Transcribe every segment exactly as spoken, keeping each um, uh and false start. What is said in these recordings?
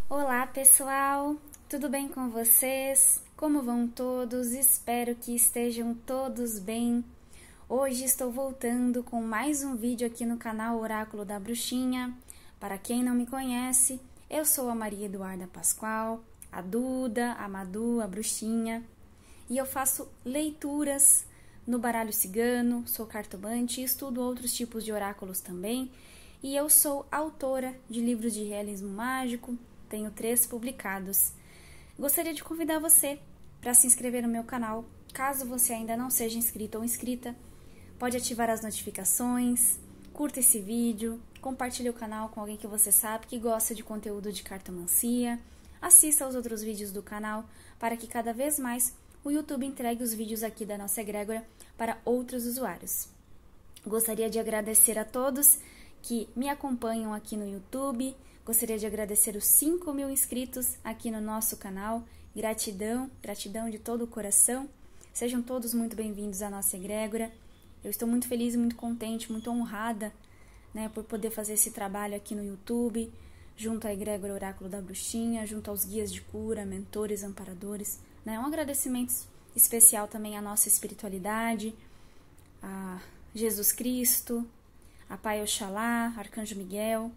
Olá, pessoal! Tudo bem com vocês? Como vão todos? Espero que estejam todos bem. Hoje estou voltando com mais um vídeo aqui no canal Oráculo da Bruxinha. Para quem não me conhece, eu sou a Maria Eduarda Pascoal, a Duda, a Madu, a Bruxinha, e eu faço leituras no baralho cigano, sou cartomante e estudo outros tipos de oráculos também, e eu sou autora de livros de realismo mágico. Tenho três publicados. Gostaria de convidar você para se inscrever no meu canal. Caso você ainda não seja inscrito ou inscrita, pode ativar as notificações, curta esse vídeo, compartilhe o canal com alguém que você sabe que gosta de conteúdo de cartomancia, assista aos outros vídeos do canal para que cada vez mais o YouTube entregue os vídeos aqui da nossa egrégora para outros usuários. Gostaria de agradecer a todos que me acompanham aqui no YouTube. Gostaria de agradecer os cinco mil inscritos aqui no nosso canal. Gratidão, gratidão de todo o coração. Sejam todos muito bem-vindos à nossa egrégora. Eu estou muito feliz e muito contente, muito honrada, né, por poder fazer esse trabalho aqui no YouTube, junto à egrégora Oráculo da Bruxinha, junto aos guias de cura, mentores, amparadores. Né? Um agradecimento especial também à nossa espiritualidade, a Jesus Cristo, a Pai Oxalá, Arcanjo Miguel,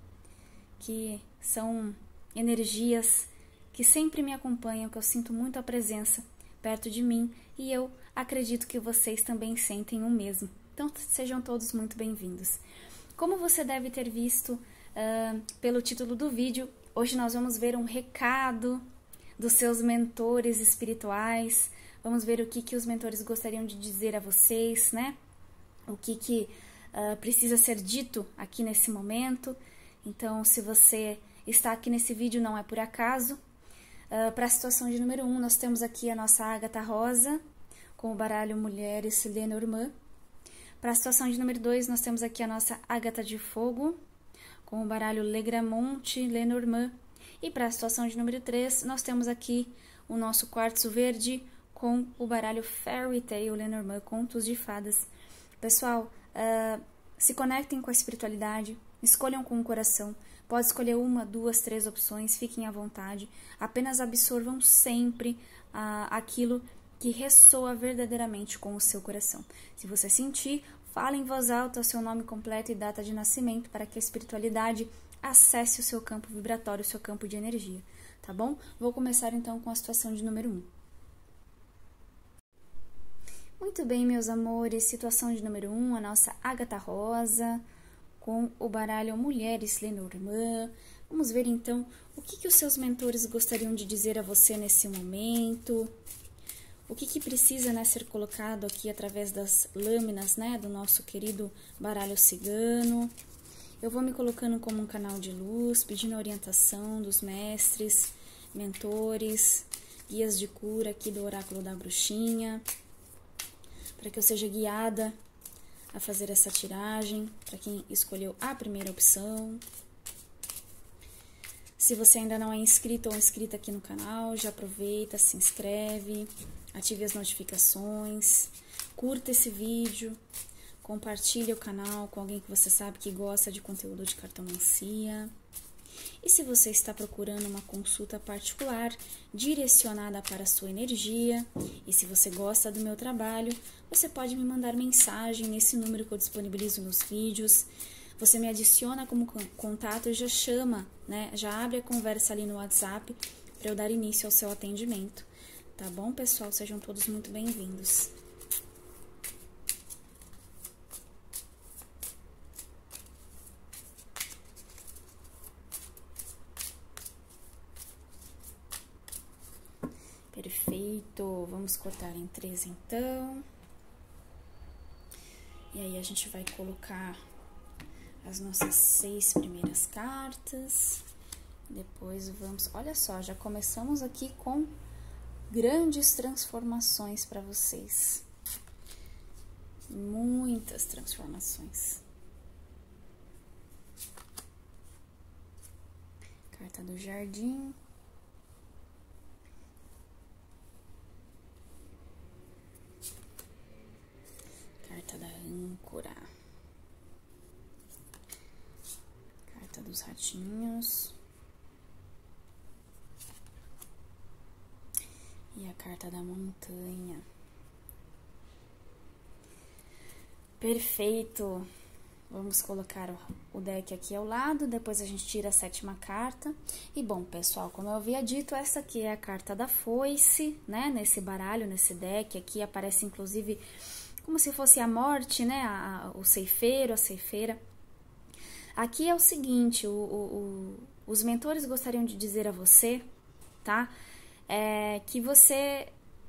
que são energias que sempre me acompanham, que eu sinto muito a presença perto de mim e eu acredito que vocês também sentem o mesmo. Então, sejam todos muito bem-vindos. Como você deve ter visto uh, pelo título do vídeo, hoje nós vamos ver um recado dos seus mentores espirituais, vamos ver o que, que os mentores gostariam de dizer a vocês, né? O que, que uh, precisa ser dito aqui nesse momento. Então, se você está aqui nesse vídeo, não é por acaso. Uh, Para a situação de número um, nós temos aqui a nossa Ágata Rosa, com o baralho Mulheres Lenormand. Para a situação de número dois, nós temos aqui a nossa Ágata de Fogo, com o baralho Legramonte Lenormand. E para a situação de número três, nós temos aqui o nosso Quartzo Verde, com o baralho Fairy Tale Lenormand, Contos de Fadas. Pessoal, uh, se conectem com a espiritualidade. Escolham com o coração. Pode escolher uma, duas, três opções, fiquem à vontade. Apenas absorvam sempre ah, aquilo que ressoa verdadeiramente com o seu coração. Se você sentir, fale em voz alta o seu nome completo e data de nascimento para que a espiritualidade acesse o seu campo vibratório, o seu campo de energia. Tá bom? Vou começar então com a situação de número um. Muito bem, meus amores. Situação de número um, a nossa Ágata Rosa, com o baralho Mulheres Lenormand. Vamos ver então o que, que os seus mentores gostariam de dizer a você nesse momento. O que, que precisa, né, ser colocado aqui através das lâminas, né, do nosso querido baralho cigano. Eu vou me colocando como um canal de luz, pedindo a orientação dos mestres, mentores, guias de cura aqui do Oráculo da Bruxinha, para que eu seja guiada a fazer essa tiragem, para quem escolheu a primeira opção. Se você ainda não é inscrito ou inscrita aqui no canal, já aproveita, se inscreve, ative as notificações, curta esse vídeo, compartilhe o canal com alguém que você sabe que gosta de conteúdo de cartomancia. E se você está procurando uma consulta particular, direcionada para a sua energia, e se você gosta do meu trabalho, você pode me mandar mensagem nesse número que eu disponibilizo nos vídeos. Você me adiciona como contato e já chama, né? Já abre a conversa ali no WhatsApp para eu dar início ao seu atendimento. Tá bom, pessoal? Sejam todos muito bem-vindos. Perfeito, vamos cortar em três então. E aí a gente vai colocar as nossas seis primeiras cartas. Depois vamos, olha só, já começamos aqui com grandes transformações para vocês. Muitas transformações. Carta do Jardim. Carta da âncora. Carta dos ratinhos. a carta da montanha. Perfeito. Vamos colocar o deck aqui ao lado, depois a gente tira a sétima carta. E bom, pessoal, como eu havia dito, essa aqui é a carta da foice, né? Nesse baralho, nesse deck aqui aparece inclusive como se fosse a morte, né? A, a, o ceifeiro, a ceifeira. Aqui é o seguinte, o, o, o, os mentores gostariam de dizer a você, tá? É, que você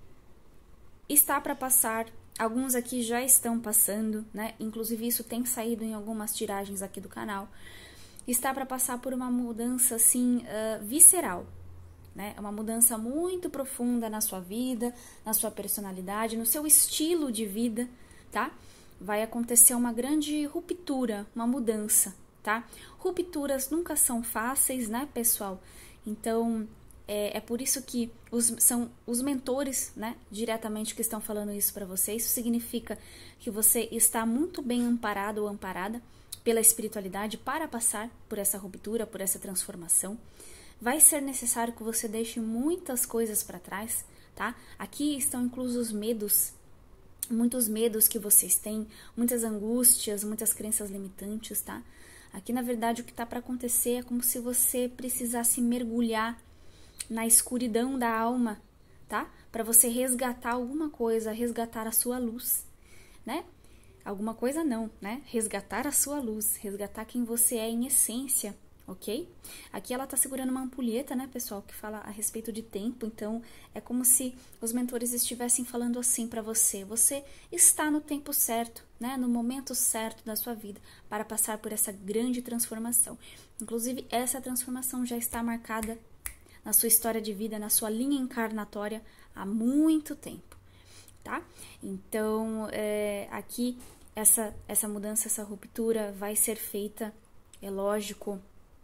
está para passar. Alguns aqui já estão passando, né? Inclusive isso tem saído em algumas tiragens aqui do canal. Está para passar por uma mudança, assim, uh, visceral, né? Uma mudança muito profunda na sua vida, na sua personalidade, no seu estilo de vida, tá? Vai acontecer uma grande ruptura, uma mudança, tá? Rupturas nunca são fáceis, né, pessoal? Então... É, é por isso que os, são os mentores, né, diretamente que estão falando isso para você. Isso significa que você está muito bem amparado ou amparada pela espiritualidade para passar por essa ruptura, por essa transformação. Vai ser necessário que você deixe muitas coisas para trás, tá? Aqui estão inclusos os medos, muitos medos que vocês têm, muitas angústias, muitas crenças limitantes, tá? Aqui, na verdade, o que está para acontecer é como se você precisasse mergulhar na escuridão da alma, tá? Para você resgatar alguma coisa, resgatar a sua luz, né? Alguma coisa não, né? Resgatar a sua luz, resgatar quem você é em essência, ok? Aqui ela tá segurando uma ampulheta, né, pessoal, que fala a respeito de tempo, então é como se os mentores estivessem falando assim para você. Você está no tempo certo, né? No momento certo da sua vida para passar por essa grande transformação. Inclusive, essa transformação já está marcada na sua história de vida, na sua linha encarnatória há muito tempo, tá? Então, é, aqui, essa, essa mudança, essa ruptura vai ser feita, é lógico.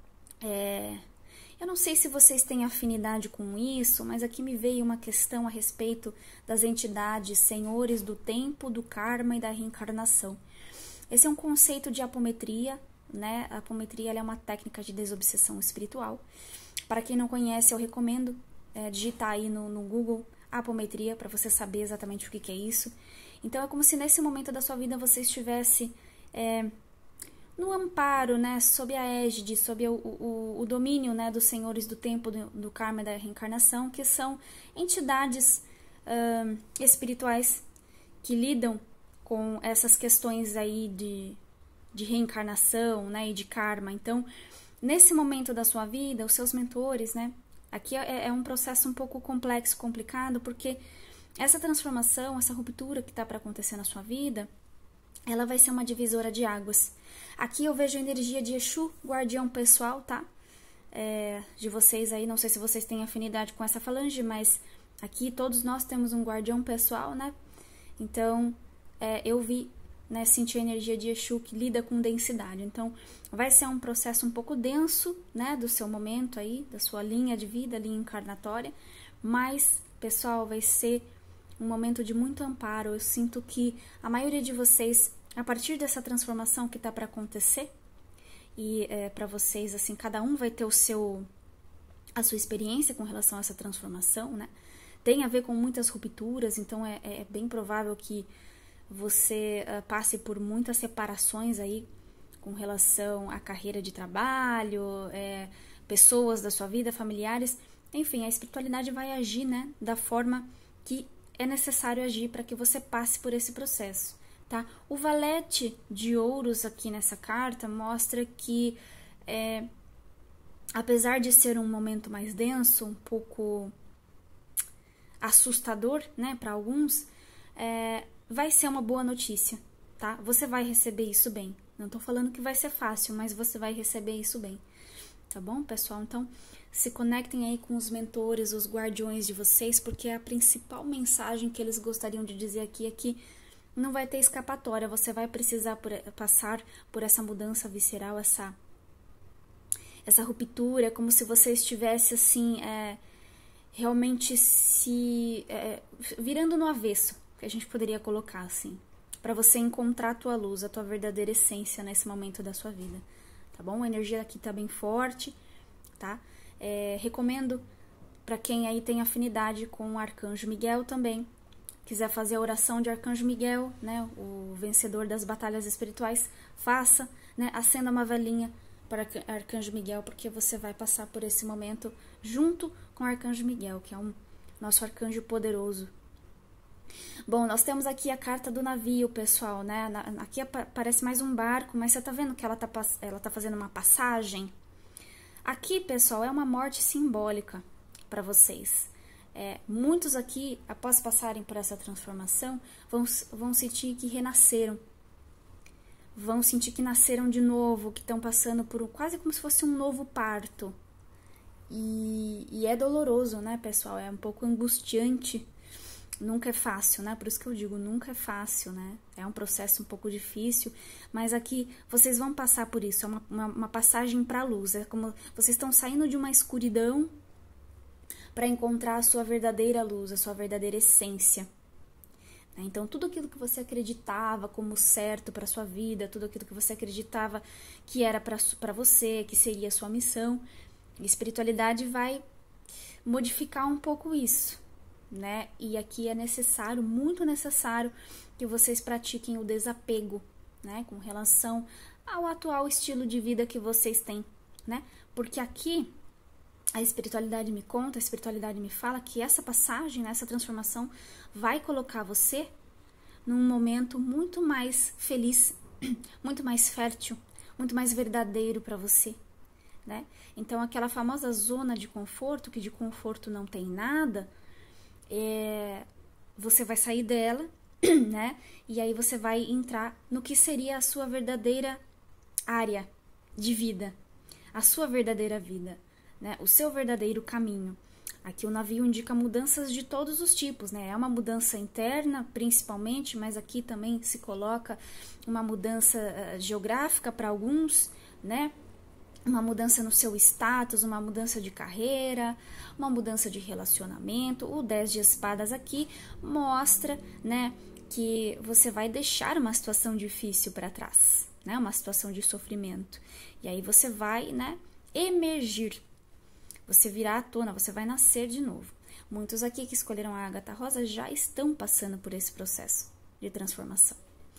É, eu não sei se vocês têm afinidade com isso, mas aqui me veio uma questão a respeito das entidades, senhores do tempo, do karma e da reencarnação. Esse é um conceito de apometria, né? A apometria ela é uma técnica de desobsessão espiritual. Para quem não conhece, eu recomendo é, digitar aí no, no Google apometria para você saber exatamente o que, que é isso. Então, é como se nesse momento da sua vida você estivesse é, no amparo, né, sob a égide, sob o, o, o domínio, né, dos senhores do tempo, do, do karma e da reencarnação, que são entidades uh, espirituais que lidam com essas questões aí de, de reencarnação, né, e de karma. Então, nesse momento da sua vida, os seus mentores, né? Aqui é, é um processo um pouco complexo, complicado, porque essa transformação, essa ruptura que está para acontecer na sua vida, ela vai ser uma divisora de águas. Aqui eu vejo a energia de Exu, guardião pessoal, tá? É, de vocês aí, não sei se vocês têm afinidade com essa falange, mas aqui todos nós temos um guardião pessoal, né? Então, é, eu vi... Né, sentir a energia de Exu que lida com densidade. Então, vai ser um processo um pouco denso, né, do seu momento aí, da sua linha de vida, linha encarnatória, mas, pessoal, vai ser um momento de muito amparo. Eu sinto que a maioria de vocês, a partir dessa transformação que tá para acontecer, e é, para vocês, assim, cada um vai ter o seu, a sua experiência com relação a essa transformação, né, tem a ver com muitas rupturas, então é, é bem provável que você uh, passe por muitas separações aí com relação à carreira de trabalho, é, pessoas da sua vida, familiares, enfim, a espiritualidade vai agir, né, da forma que é necessário agir para que você passe por esse processo, tá? O valete de ouros aqui nessa carta mostra que, é, apesar de ser um momento mais denso, um pouco assustador, né, para alguns, é, vai ser uma boa notícia, tá? Você vai receber isso bem. Não tô falando que vai ser fácil, mas você vai receber isso bem. Tá bom, pessoal? Então, se conectem aí com os mentores, os guardiões de vocês, porque a principal mensagem que eles gostariam de dizer aqui é que não vai ter escapatória. Você vai precisar por, passar por essa mudança visceral, essa, essa ruptura, como se você estivesse, assim, é, realmente se... É, virando no avesso, que a gente poderia colocar assim, para você encontrar a tua luz, a tua verdadeira essência nesse momento da sua vida, tá bom? A energia aqui tá bem forte, tá? É, recomendo para quem aí tem afinidade com o Arcanjo Miguel também, quiser fazer a oração de Arcanjo Miguel, né, o vencedor das batalhas espirituais, faça, né, acenda uma velinha para Arcanjo Miguel, porque você vai passar por esse momento junto com o Arcanjo Miguel, que é um nosso arcanjo poderoso. Bom, nós temos aqui a carta do navio, pessoal, né? Aqui parece mais um barco, mas você tá vendo que ela tá, ela tá fazendo uma passagem? Aqui, pessoal, é uma morte simbólica para vocês. É, muitos aqui, após passarem por essa transformação, vão, vão sentir que renasceram. Vão sentir que nasceram de novo, que estão passando por um, quase como se fosse um novo parto. E, e é doloroso, né, pessoal? É um pouco angustiante. Nunca é fácil, né? Por isso que eu digo, nunca é fácil, né? É um processo um pouco difícil, mas aqui vocês vão passar por isso. É uma, uma, uma passagem para a luz. É como vocês estão saindo de uma escuridão para encontrar a sua verdadeira luz, a sua verdadeira essência. Então, tudo aquilo que você acreditava como certo para sua vida, tudo aquilo que você acreditava que era para você, que seria a sua missão, a espiritualidade vai modificar um pouco isso, né? E aqui é necessário, muito necessário, que vocês pratiquem o desapego, né? Com relação ao atual estilo de vida que vocês têm, né? Porque aqui a espiritualidade me conta, a espiritualidade me fala que essa passagem, né, essa transformação vai colocar você num momento muito mais feliz, muito mais fértil, muito mais verdadeiro para você, né? Então, aquela famosa zona de conforto, que de conforto não tem nada, é, você vai sair dela, né? E aí você vai entrar no que seria a sua verdadeira área de vida, a sua verdadeira vida, né? O seu verdadeiro caminho. Aqui o navio indica mudanças de todos os tipos, né? É uma mudança interna, principalmente, mas aqui também se coloca uma mudança uh, geográfica para alguns, né? Uma mudança no seu status, uma mudança de carreira, uma mudança de relacionamento. O dez de espadas aqui mostra, né, que você vai deixar uma situação difícil para trás, né? Uma situação de sofrimento. E aí você vai, né, emergir. Você virá à tona, você vai nascer de novo. Muitos aqui que escolheram a Ágata Rosa já estão passando por esse processo de transformação.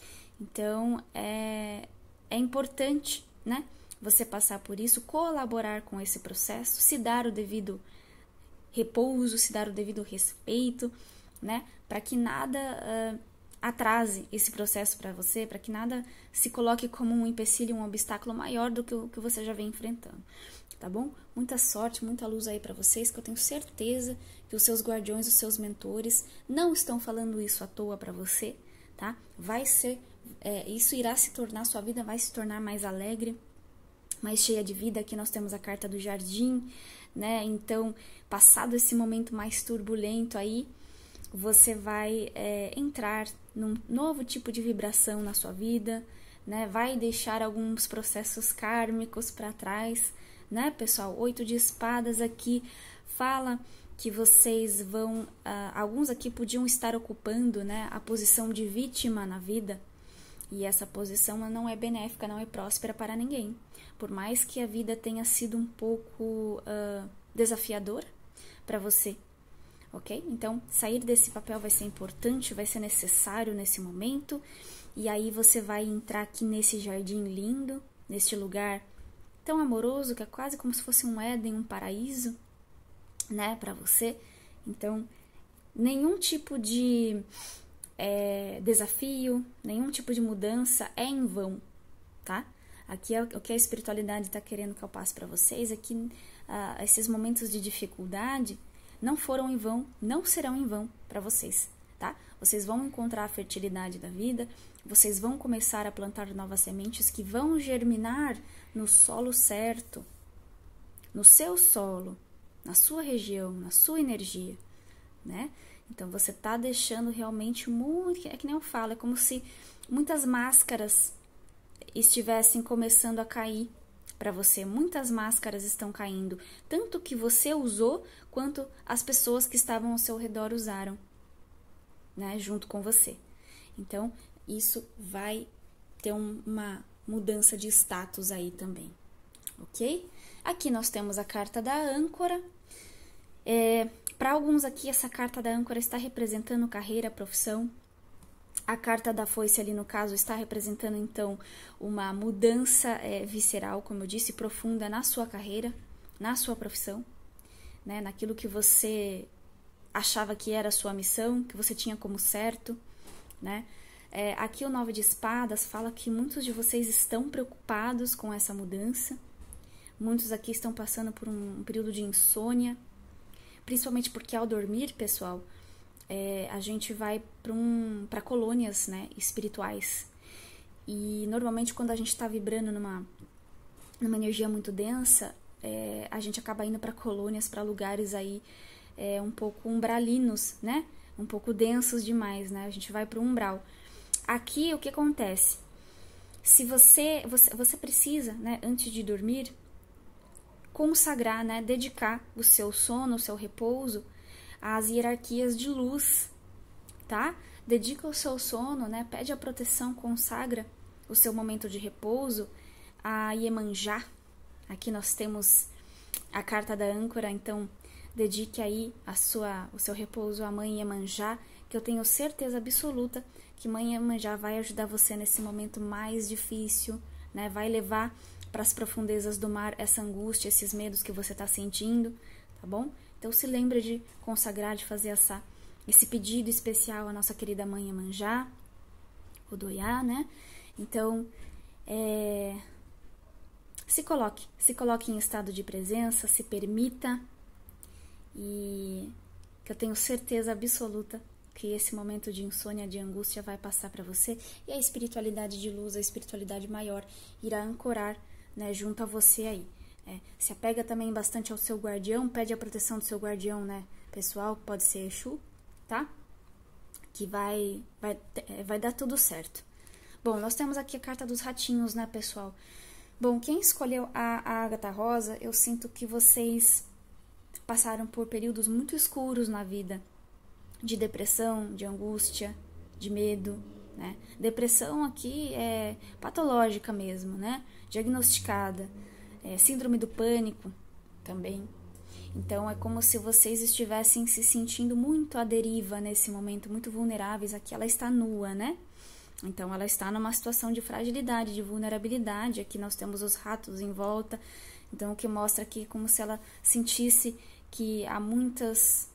Então, é, é importante, né, você passar por isso, colaborar com esse processo, se dar o devido repouso, se dar o devido respeito, né, para que nada uh, atrase esse processo para você, para que nada se coloque como um empecilho, um obstáculo maior do que o que você já vem enfrentando. Tá bom? Muita sorte, muita luz aí para vocês, que eu tenho certeza que os seus guardiões, os seus mentores não estão falando isso à toa para você, tá? Vai ser, é, isso irá se tornar, sua vida vai se tornar mais alegre, mais cheia de vida. Aqui nós temos a carta do jardim, né? Então, passado esse momento mais turbulento aí, você vai é, entrar num novo tipo de vibração na sua vida, né? Vai deixar alguns processos kármicos para trás, né, pessoal? Oito de espadas aqui fala que vocês vão, uh, alguns aqui podiam estar ocupando, né, a posição de vítima na vida, e essa posição não é benéfica, não é próspera para ninguém, por mais que a vida tenha sido um pouco uh, desafiadora para você, ok? Então, sair desse papel vai ser importante, vai ser necessário nesse momento, e aí você vai entrar aqui nesse jardim lindo, neste lugar tão amoroso, que é quase como se fosse um Éden, um paraíso, né, para você. Então, nenhum tipo de é, desafio, nenhum tipo de mudança é em vão, tá? Aqui é o que a espiritualidade está querendo que eu passe para vocês, é que uh, esses momentos de dificuldade não foram em vão, não serão em vão para vocês, tá? Vocês vão encontrar a fertilidade da vida, vocês vão começar a plantar novas sementes que vão germinar no solo certo, no seu solo, na sua região, na sua energia, né? Então, você tá deixando realmente muito... É que nem eu falo, é como se muitas máscaras estivessem começando a cair para você. Muitas máscaras estão caindo, tanto que você usou, quanto as pessoas que estavam ao seu redor usaram, né? Junto com você. Então, isso vai ter um, uma mudança de status aí também, ok? Aqui nós temos a carta da âncora. É, para alguns aqui, essa carta da âncora está representando carreira, profissão. A carta da foice ali, no caso, está representando, então, uma mudança é, visceral, como eu disse, profunda na sua carreira, na sua profissão, né? Naquilo que você achava que era a sua missão, que você tinha como certo, né? É, aqui o nove de espadas fala que muitos de vocês estão preocupados com essa mudança. Muitos aqui estão passando por um período de insônia, principalmente porque ao dormir, pessoal, é, a gente vai para um, para colônias, né, espirituais. E normalmente quando a gente está vibrando numa, numa energia muito densa, é, a gente acaba indo para colônias, para lugares aí é, um pouco umbralinos, né? Um pouco densos demais, né? A gente vai para o umbral. Aqui o que acontece? Se você, você, você precisa, né, antes de dormir, consagrar, né, dedicar o seu sono, o seu repouso às hierarquias de luz, tá? Dedica o seu sono, né, pede a proteção, consagra o seu momento de repouso a Iemanjá. Aqui nós temos a carta da âncora, então dedique aí a sua, o seu repouso à mãe Iemanjá, que eu tenho certeza absoluta que mãe Iemanjá vai ajudar você nesse momento mais difícil, né? Vai levar para as profundezas do mar essa angústia, esses medos que você está sentindo, tá bom? Então se lembre de consagrar, de fazer essa, esse pedido especial à nossa querida mãe Iemanjá, Odoiá, né? Então, é... se coloque, se coloque em estado de presença, se permita, e que eu tenho certeza absoluta que esse momento de insônia, de angústia vai passar para você, e a espiritualidade de luz, a espiritualidade maior, irá ancorar, né, junto a você aí. É, se apega também bastante ao seu guardião, pede a proteção do seu guardião, né, pessoal, pode ser Exu, tá? Que vai, vai, vai dar tudo certo. Bom, nós temos aqui a carta dos ratinhos, né, pessoal? Bom, quem escolheu a, a Ágata Rosa, eu sinto que vocês passaram por períodos muito escuros na vida, de depressão, de angústia, de medo, né? Depressão aqui é patológica mesmo, né? Diagnosticada. É, síndrome do pânico também. Então é como se vocês estivessem se sentindo muito à deriva nesse momento, muito vulneráveis. Aqui ela está nua, né? Então ela está numa situação de fragilidade, de vulnerabilidade. Aqui nós temos os ratos em volta. Então o que mostra aqui é como se ela sentisse que há muitas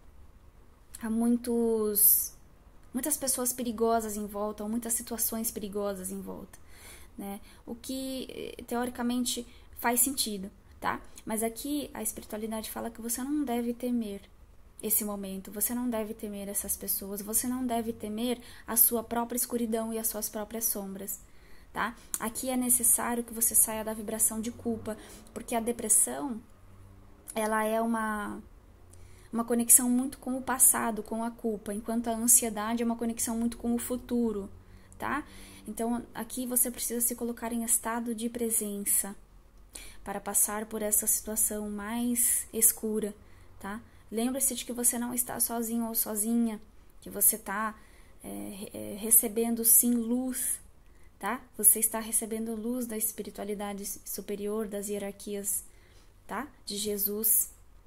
há muitos muitas pessoas perigosas em volta, ou muitas situações perigosas em volta, né? O que teoricamente faz sentido, tá? Mas aqui a espiritualidade fala que você não deve temer esse momento, você não deve temer essas pessoas, você não deve temer a sua própria escuridão e as suas próprias sombras, tá? Aqui é necessário que você saia da vibração de culpa, porque a depressão, ela é uma uma conexão muito com o passado, com a culpa, enquanto a ansiedade é uma conexão muito com o futuro, tá? Então, aqui você precisa se colocar em estado de presença para passar por essa situação mais escura, tá? Lembre-se de que você não está sozinho ou sozinha, que você está é, é, recebendo sim luz, tá? Você está recebendo luz da espiritualidade superior, das hierarquias, tá? De Jesus.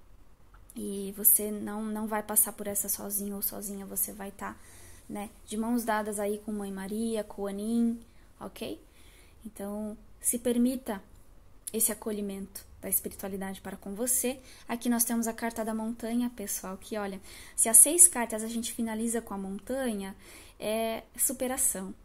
E você não, não vai passar por essa sozinho ou sozinha, você vai estar, né, de mãos dadas aí com Mãe Maria, com o Anin, ok? Então, se permita esse acolhimento da espiritualidade para com você. Aqui nós temos a carta da montanha, pessoal, que olha, se as seis cartas a gente finaliza com a montanha, é superação.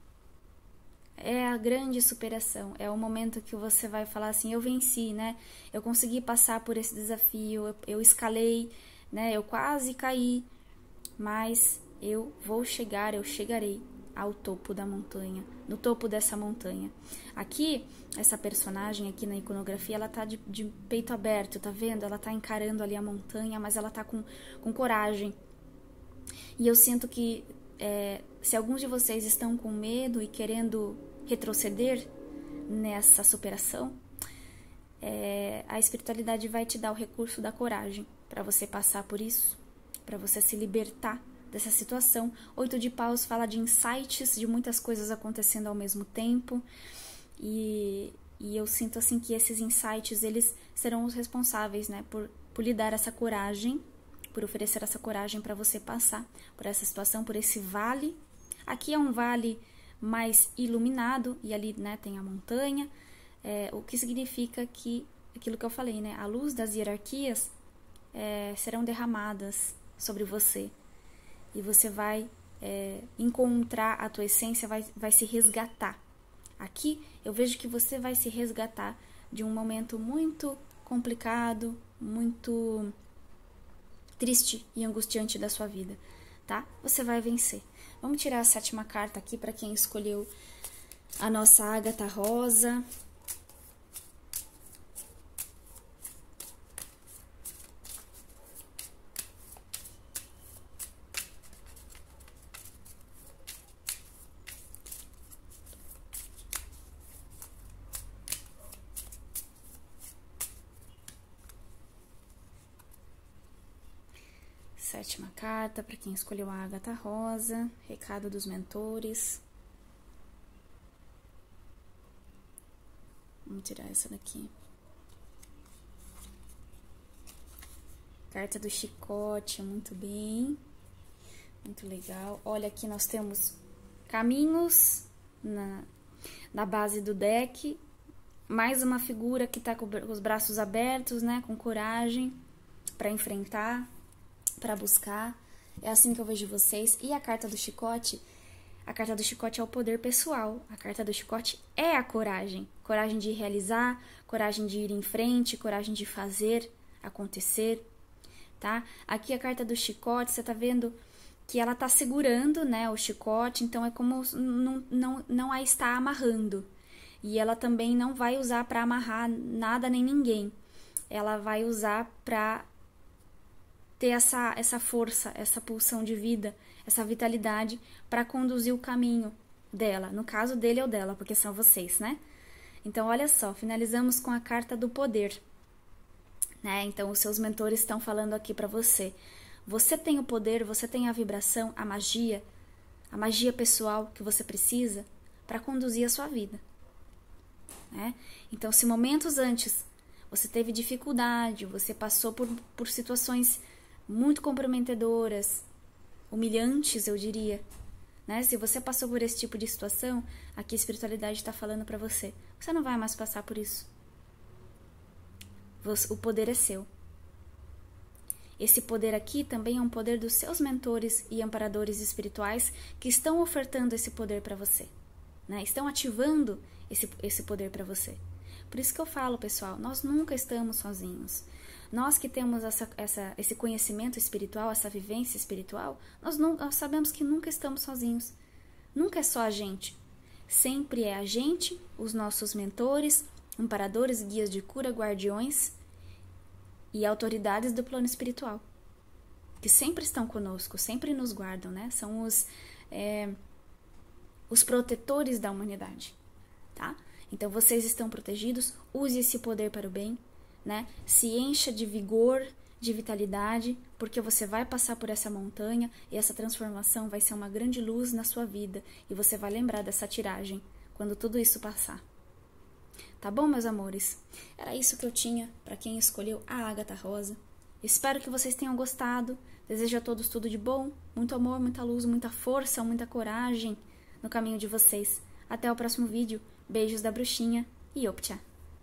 É a grande superação, é o momento que você vai falar assim, eu venci, né? Eu consegui passar por esse desafio, eu, eu escalei, né? Eu quase caí, mas eu vou chegar, eu chegarei ao topo da montanha, no topo dessa montanha. Aqui, essa personagem aqui na iconografia, ela tá de, de peito aberto, tá vendo? Ela tá encarando ali a montanha, mas ela tá com, com coragem. E eu sinto que é, se alguns de vocês estão com medo e querendo retroceder nessa superação, é, a espiritualidade vai te dar o recurso da coragem para você passar por isso, para você se libertar dessa situação. Oito de paus fala de insights, de muitas coisas acontecendo ao mesmo tempo, e, e eu sinto assim que esses insights, eles serão os responsáveis, né, por, por por lhe dar essa coragem, por oferecer essa coragem para você passar por essa situação, por esse vale. Aqui é um vale mais iluminado e ali, né, tem a montanha, é, o que significa que, aquilo que eu falei, né, a luz das hierarquias é, serão derramadas sobre você e você vai é, encontrar a tua essência, vai, vai se resgatar. Aqui eu vejo que você vai se resgatar de um momento muito complicado, muito triste e angustiante da sua vida, tá? Você vai vencer. Vamos tirar a sétima carta aqui para quem escolheu a nossa ágata rosa. Sétima carta para quem escolheu a ágata rosa, recado dos mentores. Vamos tirar essa daqui. Carta do chicote, muito bem. Muito legal. Olha, aqui nós temos caminhos na, na base do deck. Mais uma figura que tá com os braços abertos, né? Com coragem para enfrentar, para buscar. É assim que eu vejo vocês. E a carta do chicote, a carta do chicote é o poder pessoal. A carta do chicote é a coragem. Coragem de realizar, coragem de ir em frente, coragem de fazer acontecer, tá? Aqui a carta do chicote, você tá vendo que ela tá segurando, né, o chicote, então é como não, não, não a está amarrando. E ela também não vai usar para amarrar nada nem ninguém. Ela vai usar para ter essa, essa força, essa pulsão de vida, essa vitalidade para conduzir o caminho dela. No caso dele ou dela, porque são vocês, né? Então, olha só, finalizamos com a carta do poder, né? Então, os seus mentores estão falando aqui para você. Você tem o poder, você tem a vibração, a magia, a magia pessoal que você precisa para conduzir a sua vida, né? Então, se momentos antes você teve dificuldade, você passou por, por situações muito comprometedoras, humilhantes, eu diria, né? Se você passou por esse tipo de situação, aqui a espiritualidade está falando para você, você não vai mais passar por isso. O poder é seu. Esse poder aqui também é um poder dos seus mentores e amparadores espirituais que estão ofertando esse poder para você, né? Estão ativando esse, esse poder para você. Por isso que eu falo, pessoal, nós nunca estamos sozinhos. Nós que temos essa, essa, esse conhecimento espiritual, essa vivência espiritual, nós, não, nós sabemos que nunca estamos sozinhos. Nunca é só a gente. Sempre é a gente, os nossos mentores, amparadores, guias de cura, guardiões e autoridades do plano espiritual, que sempre estão conosco, sempre nos guardam, né? São os, é, os protetores da humanidade, tá? Então, vocês estão protegidos, use esse poder para o bem, né? Se encha de vigor, de vitalidade, porque você vai passar por essa montanha e essa transformação vai ser uma grande luz na sua vida e você vai lembrar dessa tiragem quando tudo isso passar. Tá bom, meus amores? Era isso que eu tinha para quem escolheu a ágata rosa. Espero que vocês tenham gostado. Desejo a todos tudo de bom, muito amor, muita luz, muita força, muita coragem no caminho de vocês. Até o próximo vídeo. Beijos da bruxinha e Optcha!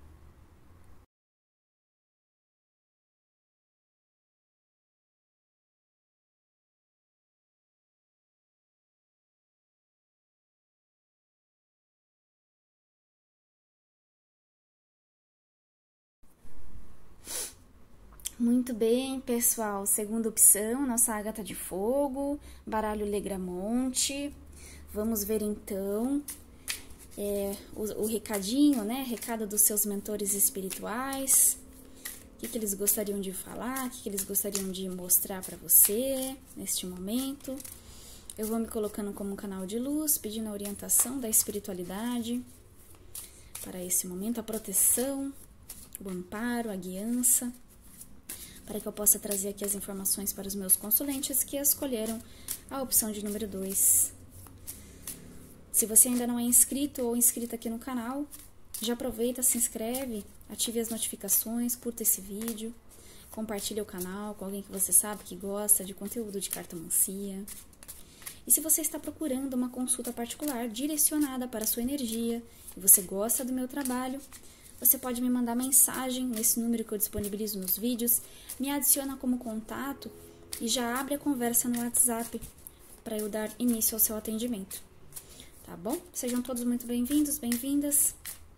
Muito bem, pessoal. Segunda opção, nossa ágata de fogo, baralho Legramonte. Vamos ver então é, o, o recadinho, né? Recado dos seus mentores espirituais. O que, que eles gostariam de falar, o que, que eles gostariam de mostrar para você neste momento. Eu vou me colocando como um canal de luz, pedindo a orientação da espiritualidade para esse momento, a proteção, o amparo, a guiança, para que eu possa trazer aqui as informações para os meus consulentes que escolheram a opção de número dois. Se você ainda não é inscrito ou inscrita aqui no canal, já aproveita, se inscreve, ative as notificações, curta esse vídeo, compartilha o canal com alguém que você sabe que gosta de conteúdo de cartomancia. E se você está procurando uma consulta particular direcionada para a sua energia e você gosta do meu trabalho, você pode me mandar mensagem nesse número que eu disponibilizo nos vídeos, me adiciona como contato e já abre a conversa no WhatsApp para eu dar início ao seu atendimento. Tá bom? Sejam todos muito bem-vindos, bem-vindas.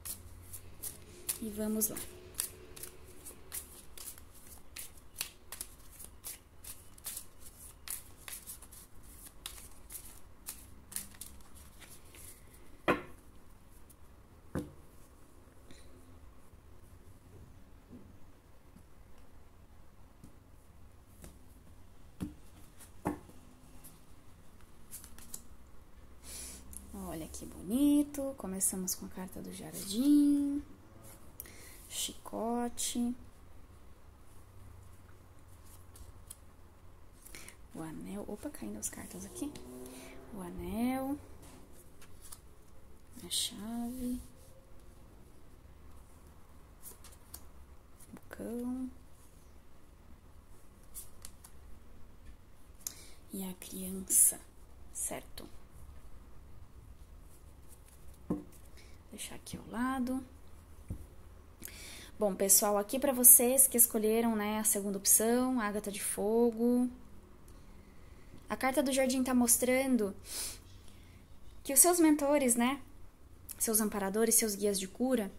E vamos lá. Olha que bonito, começamos com a carta do jardim, chicote, o anel, opa, caindo as cartas aqui, o anel, a chave, o cão e a criança, certo? Deixar aqui ao lado. Bom, pessoal, aqui para vocês que escolheram, né, a segunda opção, a Ágata de Fogo. A carta do jardim tá mostrando que os seus mentores, né, seus amparadores, seus guias de cura,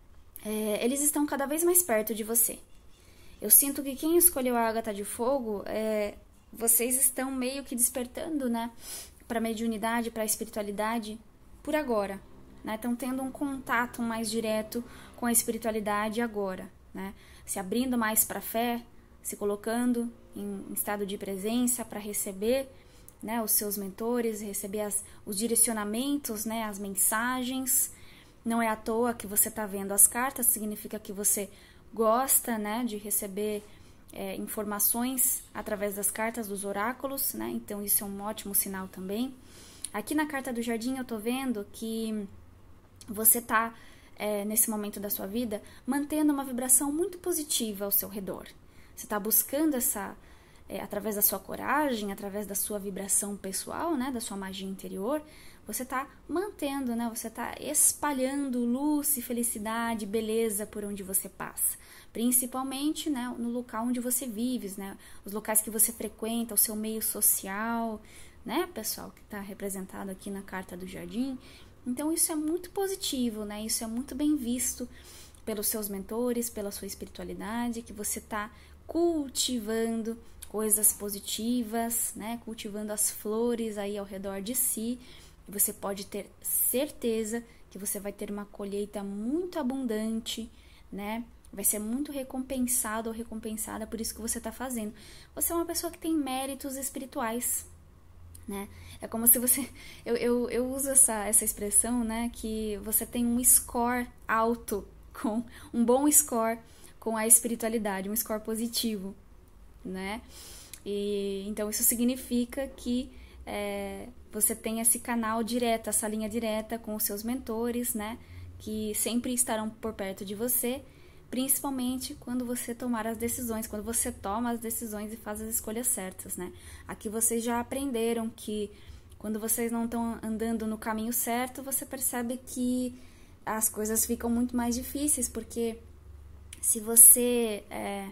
é, eles estão cada vez mais perto de você. Eu sinto que quem escolheu a Ágata de Fogo, é, vocês estão meio que despertando, né, para mediunidade, para espiritualidade por agora. Né, estão tendo um contato mais direto com a espiritualidade agora, né, se abrindo mais para a fé, se colocando em, em estado de presença para receber, né, os seus mentores, receber as, os direcionamentos, né, as mensagens. Não é à toa que você está vendo as cartas, significa que você gosta, né, de receber é, informações através das cartas dos oráculos, né, então isso é um ótimo sinal também. Aqui na carta do jardim eu tô vendo que você está, é, nesse momento da sua vida, mantendo uma vibração muito positiva ao seu redor. Você está buscando essa, é, através da sua coragem, através da sua vibração pessoal, né, da sua magia interior, você está mantendo, né, você está espalhando luz e felicidade, beleza por onde você passa. Principalmente, né, no local onde você vive, né, os locais que você frequenta, o seu meio social, né, pessoal, que está representado aqui na carta do jardim. Então, isso é muito positivo, né? Isso é muito bem visto pelos seus mentores, pela sua espiritualidade, que você está cultivando coisas positivas, né? Cultivando as flores aí ao redor de si. E você pode ter certeza que você vai ter uma colheita muito abundante, né? Vai ser muito recompensado ou recompensada por isso que você está fazendo. Você é uma pessoa que tem méritos espirituais, né? É como se você... Eu, eu, eu uso essa, essa expressão, né? Que você tem um score alto, com um bom score com a espiritualidade, um score positivo, né? E, então, isso significa que é, você tem esse canal direto, essa linha direta com os seus mentores, né? Que sempre estarão por perto de você, principalmente quando você tomar as decisões, quando você toma as decisões e faz as escolhas certas, né? Aqui vocês já aprenderam que quando vocês não estão andando no caminho certo, você percebe que as coisas ficam muito mais difíceis, porque se você é,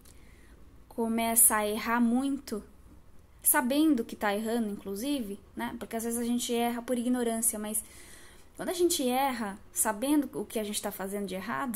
começa a errar muito, sabendo que tá errando, inclusive, né? Porque às vezes a gente erra por ignorância, mas quando a gente erra, sabendo o que a gente tá fazendo de errado,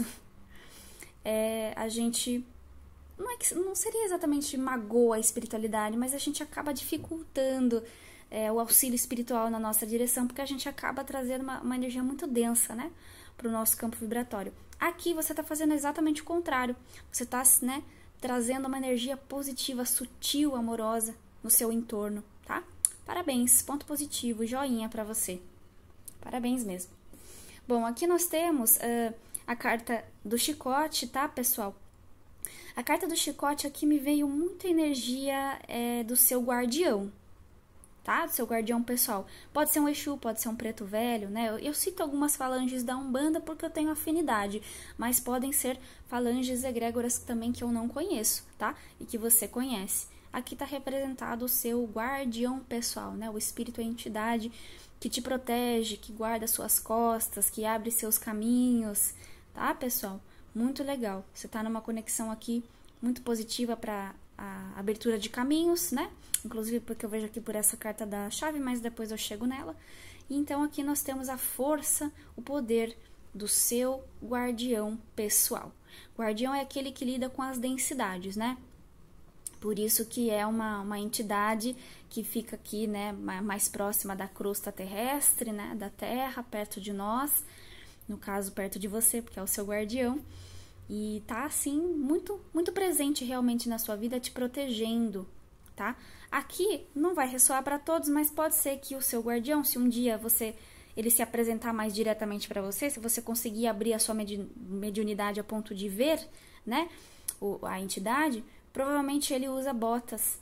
É, a gente, não, é que, não seria exatamente magoa a espiritualidade, mas a gente acaba dificultando é, o auxílio espiritual na nossa direção, porque a gente acaba trazendo uma, uma energia muito densa, né, para o nosso campo vibratório. Aqui você está fazendo exatamente o contrário, você está, né, trazendo uma energia positiva, sutil, amorosa no seu entorno, tá? Parabéns, ponto positivo, joinha para você. Parabéns mesmo. Bom, aqui nós temos uh, a carta do chicote, tá, pessoal? A carta do chicote aqui me veio muita energia é, do seu guardião, tá? Do seu guardião pessoal. Pode ser um Exu, pode ser um preto velho, né? Eu, eu cito algumas falanges da Umbanda porque eu tenho afinidade, mas podem ser falanges egrégoras também que eu não conheço, tá? E que você conhece. Aqui está representado o seu guardião pessoal, né? O espírito, a entidade que te protege, que guarda suas costas, que abre seus caminhos, tá, pessoal? Muito legal. Você está numa conexão aqui muito positiva para a abertura de caminhos, né? Inclusive porque eu vejo aqui por essa carta da chave, mas depois eu chego nela. E então aqui nós temos a força, o poder do seu guardião pessoal. Guardião é aquele que lida com as densidades, né? Por isso que é uma, uma entidade que fica aqui, né, mais próxima da crosta terrestre, né, da Terra, perto de nós, no caso, perto de você, porque é o seu guardião, e tá, assim, muito, muito presente realmente na sua vida, te protegendo, tá? Aqui não vai ressoar para todos, mas pode ser que o seu guardião, se um dia você, ele se apresentar mais diretamente para você, se você conseguir abrir a sua medi mediunidade a ponto de ver, né, o, a entidade, provavelmente ele usa botas,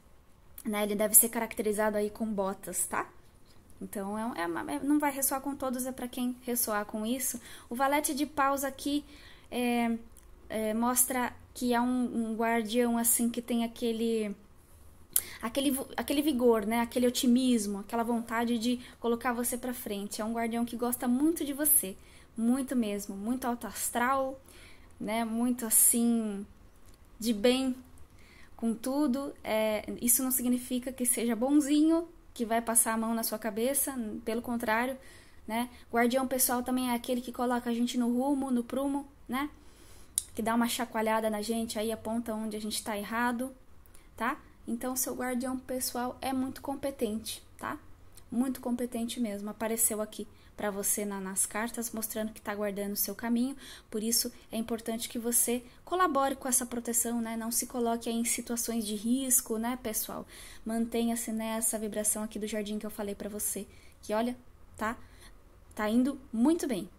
né? Ele deve ser caracterizado aí com botas, tá? Então, é, é, não vai ressoar com todos, é para quem ressoar com isso. O valete de paus aqui é, é, mostra que é um, um guardião, assim, que tem aquele, aquele, aquele vigor, né? Aquele otimismo, aquela vontade de colocar você para frente. É um guardião que gosta muito de você, muito mesmo, muito alto astral, né? Muito, assim, de bem com tudo. É, isso não significa que seja bonzinho, que vai passar a mão na sua cabeça, pelo contrário, né? Guardião pessoal também é aquele que coloca a gente no rumo, no prumo, né? Que dá uma chacoalhada na gente, aí aponta onde a gente tá errado, tá? Então, seu guardião pessoal é muito competente, tá? Muito competente mesmo. Apareceu aqui para você na, nas cartas, mostrando que está guardando o seu caminho. Por isso, é importante que você colabore com essa proteção, né? Não se coloque aí em situações de risco, né, pessoal? Mantenha-se nessa vibração aqui do jardim que eu falei para você. Que, olha, tá, tá indo muito bem.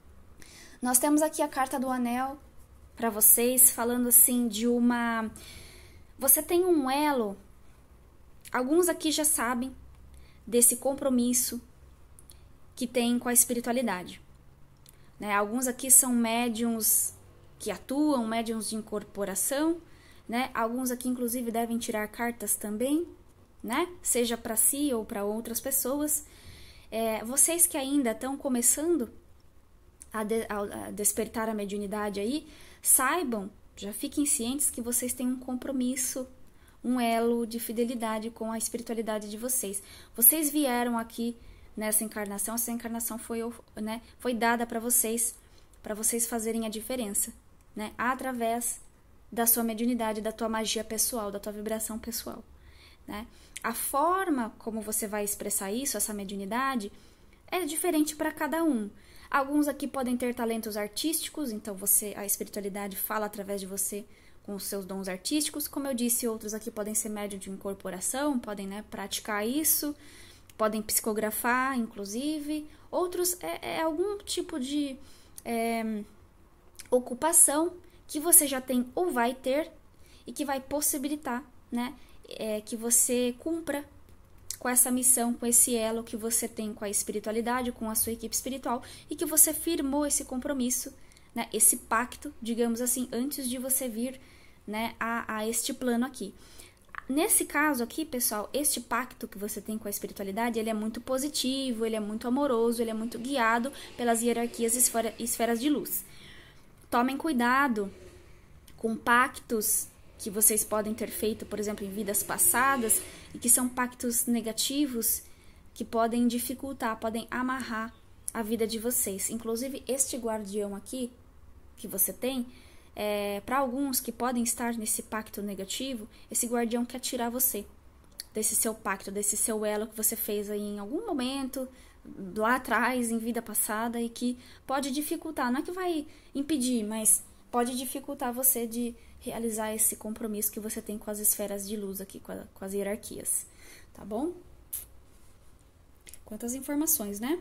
Nós temos aqui a carta do anel para vocês, falando assim de uma... Você tem um elo, alguns aqui já sabem desse compromisso que tem com a espiritualidade, né? Alguns aqui são médiums que atuam, médiums de incorporação, né? Alguns aqui, inclusive, devem tirar cartas também, né? Seja para si ou para outras pessoas. É, vocês que ainda estão começando a, de, a despertar a mediunidade aí, saibam, já fiquem cientes que vocês têm um compromisso, um elo de fidelidade com a espiritualidade de vocês. Vocês vieram aqui nessa encarnação, essa encarnação foi, né, foi dada para vocês, para vocês fazerem a diferença, né, através da sua mediunidade, da tua magia pessoal, da tua vibração pessoal, né. A forma como você vai expressar isso, essa mediunidade, é diferente para cada um. Alguns aqui podem ter talentos artísticos, então você, a espiritualidade fala através de você com os seus dons artísticos. Como eu disse, outros aqui podem ser médium de incorporação, podem, né, praticar isso, podem psicografar, inclusive. Outros é, é algum tipo de é, ocupação que você já tem ou vai ter e que vai possibilitar, né, é, que você cumpra com essa missão, com esse elo que você tem com a espiritualidade, com a sua equipe espiritual, e que você firmou esse compromisso, né, esse pacto, digamos assim, antes de você vir, né, a, a este plano aqui. Nesse caso aqui, pessoal, este pacto que você tem com a espiritualidade, ele é muito positivo, ele é muito amoroso, ele é muito guiado pelas hierarquias e esfera, esferas de luz. Tomem cuidado com pactos que vocês podem ter feito, por exemplo, em vidas passadas, e que são pactos negativos que podem dificultar, podem amarrar a vida de vocês. Inclusive, este guardião aqui que você tem, é, para alguns que podem estar nesse pacto negativo, esse guardião quer tirar você desse seu pacto, desse seu elo que você fez aí em algum momento, lá atrás, em vida passada, e que pode dificultar, não é que vai impedir, mas pode dificultar você de realizar esse compromisso que você tem com as esferas de luz aqui, com, a, com as hierarquias, tá bom? Quantas informações, né?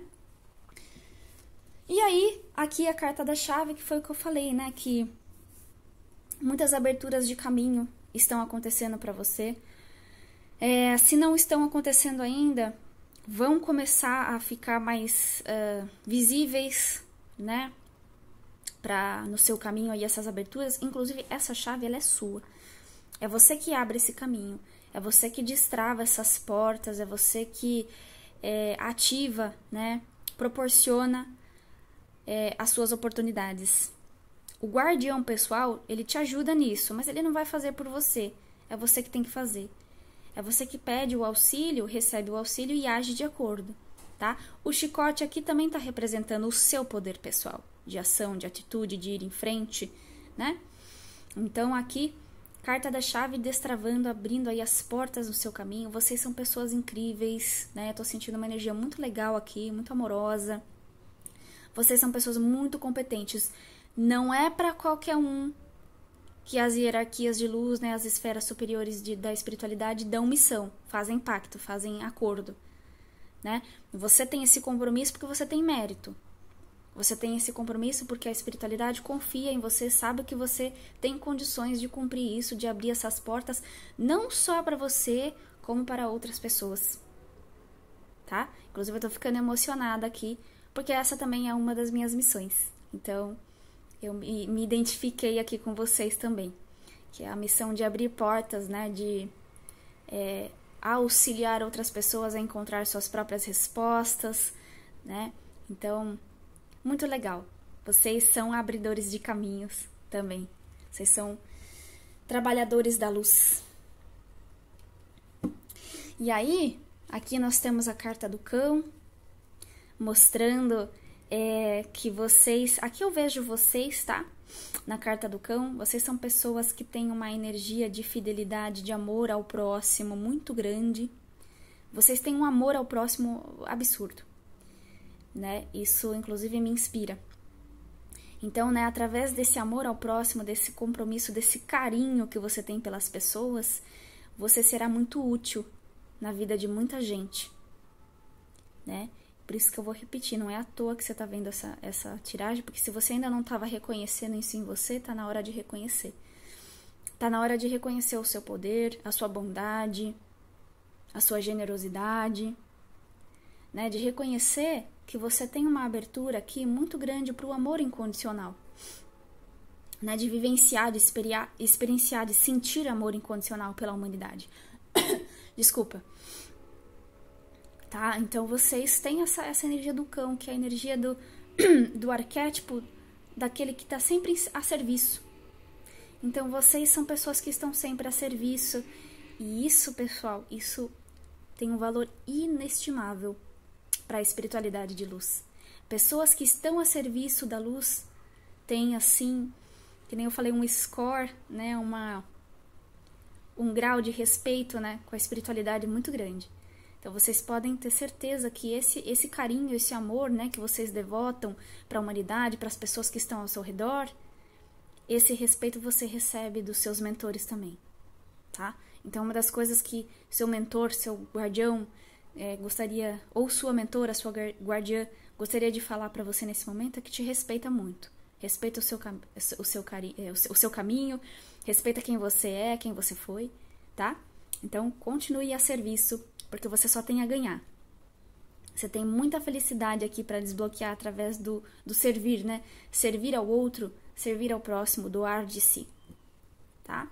E aí, aqui a carta da chave, que foi o que eu falei, né? Que muitas aberturas de caminho estão acontecendo para você. É, se não estão acontecendo ainda, vão começar a ficar mais uh, visíveis, né? Pra, no seu caminho aí essas aberturas. Inclusive, essa chave, ela é sua. É você que abre esse caminho. É você que destrava essas portas. É você que é, ativa, né? Proporciona é, as suas oportunidades. O guardião pessoal, ele te ajuda nisso, mas ele não vai fazer por você. É você que tem que fazer. É você que pede o auxílio, recebe o auxílio e age de acordo, tá? O chicote aqui também está representando o seu poder pessoal, de ação, de atitude, de ir em frente, né? Então aqui, carta da chave destravando, abrindo aí as portas do seu caminho. Vocês são pessoas incríveis, né? Eu tô sentindo uma energia muito legal aqui, muito amorosa. Vocês são pessoas muito competentes. Não é para qualquer um que as hierarquias de luz, né, as esferas superiores de, da espiritualidade dão missão, fazem pacto, fazem acordo, né? Você tem esse compromisso porque você tem mérito. Você tem esse compromisso porque a espiritualidade confia em você, sabe que você tem condições de cumprir isso, de abrir essas portas, não só para você, como para outras pessoas, tá? Inclusive eu tô ficando emocionada aqui, porque essa também é uma das minhas missões. Então, eu me identifiquei aqui com vocês também, que é a missão de abrir portas, né, de é, auxiliar outras pessoas a encontrar suas próprias respostas, né? Então, muito legal. Vocês são abridores de caminhos também. Vocês são trabalhadores da luz. E aí, aqui nós temos a carta do cão, mostrando É, que vocês, aqui eu vejo vocês, tá? Na carta do cão, vocês são pessoas que têm uma energia de fidelidade, de amor ao próximo muito grande. Vocês têm um amor ao próximo absurdo, né? Isso, inclusive, me inspira. Então, né, através desse amor ao próximo, desse compromisso, desse carinho que você tem pelas pessoas, você será muito útil na vida de muita gente, né? Por isso que eu vou repetir, não é à toa que você está vendo essa, essa tiragem, porque se você ainda não estava reconhecendo isso em você, tá na hora de reconhecer. Tá na hora de reconhecer o seu poder, a sua bondade, a sua generosidade, né? De reconhecer que você tem uma abertura aqui muito grande para o amor incondicional, né? De vivenciar, de experienciar, experienciar, de sentir amor incondicional pela humanidade. Desculpa. Tá? Então vocês têm essa, essa energia do cão, que é a energia do, do arquétipo daquele que está sempre a serviço. Então vocês são pessoas que estão sempre a serviço. E isso, pessoal, isso tem um valor inestimável para a espiritualidade de luz. Pessoas que estão a serviço da luz têm, assim, que nem eu falei, um score, né? Uma, um grau de respeito, né, com a espiritualidade muito grande. Então, vocês podem ter certeza que esse, esse carinho, esse amor, né, que vocês devotam para a humanidade, para as pessoas que estão ao seu redor, esse respeito você recebe dos seus mentores também, tá? Então, uma das coisas que seu mentor, seu guardião, é, gostaria, ou sua mentora, sua guardiã, gostaria de falar para você nesse momento é que te respeita muito. Respeita o seu, o, seu cari, o, seu, o seu caminho, respeita quem você é, quem você foi, tá? Então, continue a serviço, porque você só tem a ganhar. Você tem muita felicidade aqui para desbloquear através do, do servir, né? Servir ao outro, servir ao próximo, doar de si, tá?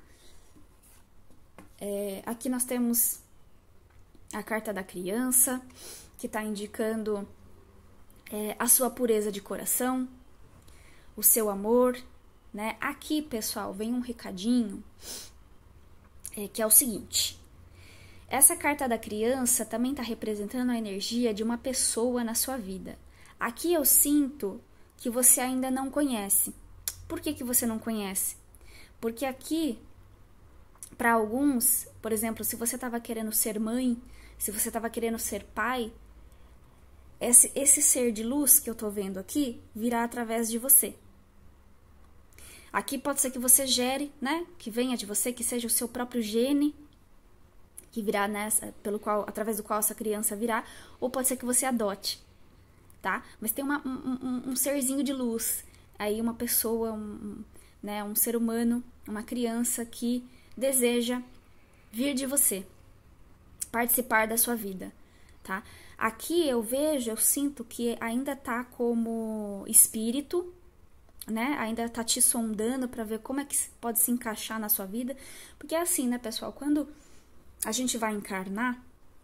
É, aqui nós temos a carta da criança, que está indicando é, a sua pureza de coração, o seu amor, né? Aqui, pessoal, vem um recadinho, é, que é o seguinte. Essa carta da criança também está representando a energia de uma pessoa na sua vida. Aqui eu sinto que você ainda não conhece. Por que que você não conhece? Porque aqui, para alguns, por exemplo, se você estava querendo ser mãe, se você estava querendo ser pai, esse, esse ser de luz que eu estou vendo aqui virá através de você. Aqui pode ser que você gere, né? Que venha de você, que seja o seu próprio gene, que virá nessa, pelo qual, através do qual essa criança virá, ou pode ser que você adote, tá? Mas tem uma, um, um, um serzinho de luz, aí uma pessoa, um, né, um ser humano, uma criança que deseja vir de você, participar da sua vida, tá? Aqui eu vejo, eu sinto que ainda tá como espírito, né? Ainda tá te sondando para ver como é que pode se encaixar na sua vida. Porque é assim, né, pessoal? Quando a gente vai encarnar,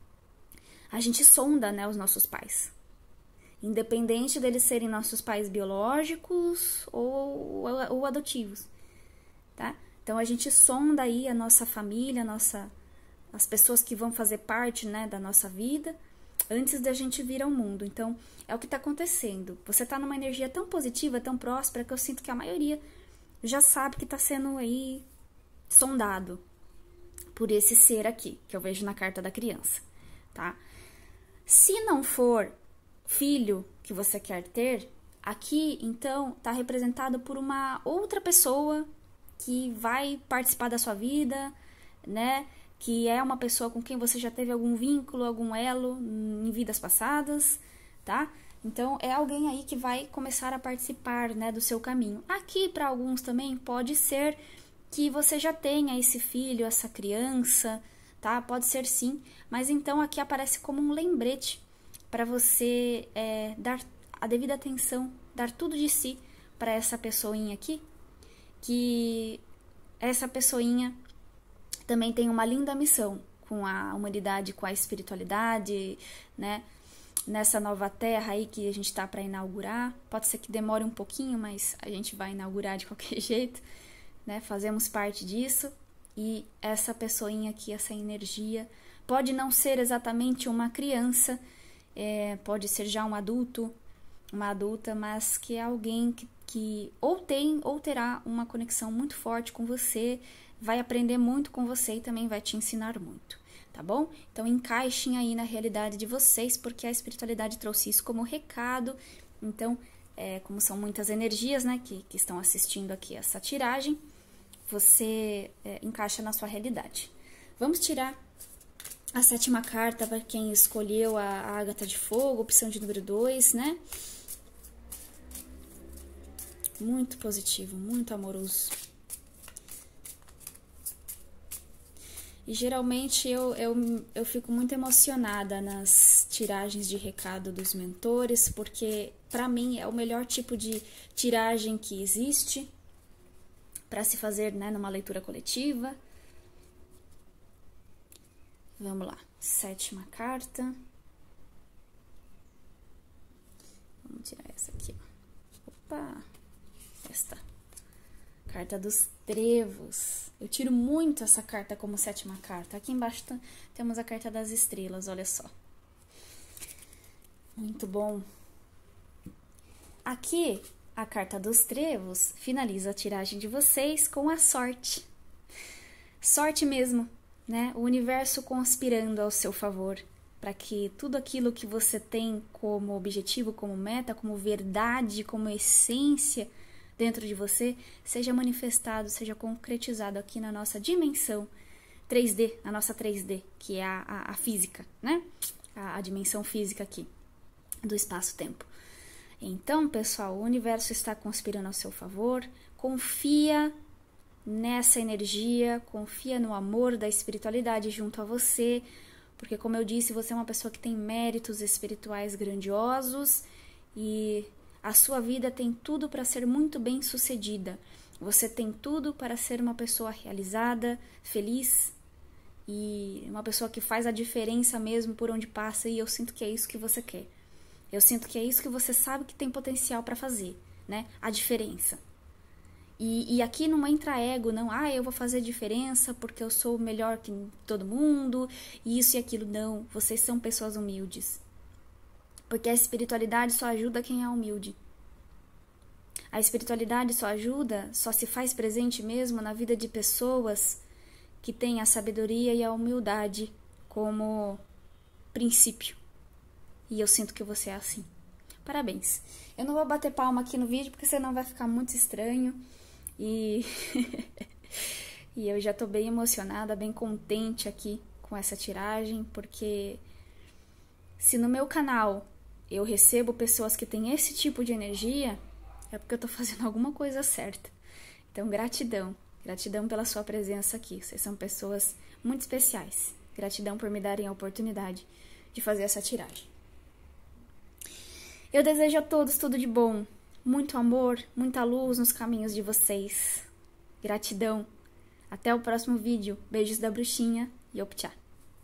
a gente sonda, né, os nossos pais. Independente deles serem nossos pais biológicos ou, ou, ou adotivos, tá? Então a gente sonda aí a nossa família, a nossa, as pessoas que vão fazer parte, né, da nossa vida, antes da gente vir ao mundo. Então, é o que está acontecendo. Você está numa energia tão positiva, tão próspera, que eu sinto que a maioria já sabe que está sendo aí sondado por esse ser aqui, que eu vejo na carta da criança, tá? Se não for filho que você quer ter, aqui, então, está representado por uma outra pessoa que vai participar da sua vida, né? Que é uma pessoa com quem você já teve algum vínculo, algum elo em vidas passadas, tá? Então, é alguém aí que vai começar a participar, né, do seu caminho. Aqui, para alguns também, pode ser que você já tenha esse filho, essa criança, tá? Pode ser sim, mas então aqui aparece como um lembrete para você é, dar a devida atenção, dar tudo de si para essa pessoinha aqui, que essa pessoinha também tem uma linda missão com a humanidade, com a espiritualidade, né? Nessa nova terra aí que a gente está para inaugurar. Pode ser que demore um pouquinho, mas a gente vai inaugurar de qualquer jeito, né? Fazemos parte disso. E essa pessoinha aqui, essa energia, pode não ser exatamente uma criança, é, pode ser já um adulto, uma adulta, mas que é alguém que, que ou tem ou terá uma conexão muito forte com você, vai aprender muito com você e também vai te ensinar muito, tá bom? Então encaixem aí na realidade de vocês, porque a espiritualidade trouxe isso como recado. Então, é, como são muitas energias, né, que, que estão assistindo aqui essa tiragem, você é, encaixa na sua realidade. Vamos tirar a sétima carta para quem escolheu a, a Ágata de Fogo, opção de número dois, né? Muito positivo, muito amoroso. E geralmente eu, eu, eu fico muito emocionada nas tiragens de recado dos mentores, porque para mim é o melhor tipo de tiragem que existe para se fazer, né, numa leitura coletiva. Vamos lá, sétima carta. Vamos tirar essa aqui, ó. Opa, esta. Carta dos Trevos. Eu tiro muito essa carta como sétima carta. Aqui embaixo temos a carta das estrelas, olha só. Muito bom. Aqui, a carta dos Trevos finaliza a tiragem de vocês com a sorte. Sorte mesmo, né? O universo conspirando ao seu favor para que tudo aquilo que você tem como objetivo, como meta, como verdade, como essência dentro de você, seja manifestado, seja concretizado aqui na nossa dimensão três D, na nossa três D, que é a, a, a física, né? A, a dimensão física aqui do espaço-tempo. Então, pessoal, o universo está conspirando ao seu favor. Confia nessa energia, confia no amor da espiritualidade junto a você, porque, como eu disse, você é uma pessoa que tem méritos espirituais grandiosos e a sua vida tem tudo para ser muito bem sucedida. Você tem tudo para ser uma pessoa realizada, feliz e uma pessoa que faz a diferença mesmo por onde passa, e eu sinto que é isso que você quer. Eu sinto que é isso que você sabe que tem potencial para fazer, né? A diferença. E, e aqui não entra ego, não. Ah, eu vou fazer diferença porque eu sou melhor que todo mundo, e isso e aquilo. Não, vocês são pessoas humildes. Porque a espiritualidade só ajuda quem é humilde. A espiritualidade só ajuda, só se faz presente mesmo na vida de pessoas que têm a sabedoria e a humildade como princípio. E eu sinto que você é assim. Parabéns. Eu não vou bater palma aqui no vídeo, porque senão vai ficar muito estranho. E, e eu já tô bem emocionada, bem contente aqui com essa tiragem, porque se no meu canal eu recebo pessoas que têm esse tipo de energia, é porque eu tô fazendo alguma coisa certa. Então, gratidão. Gratidão pela sua presença aqui. Vocês são pessoas muito especiais. Gratidão por me darem a oportunidade de fazer essa tiragem. Eu desejo a todos tudo de bom, muito amor, muita luz nos caminhos de vocês. Gratidão. Até o próximo vídeo. Beijos da bruxinha e Optcha.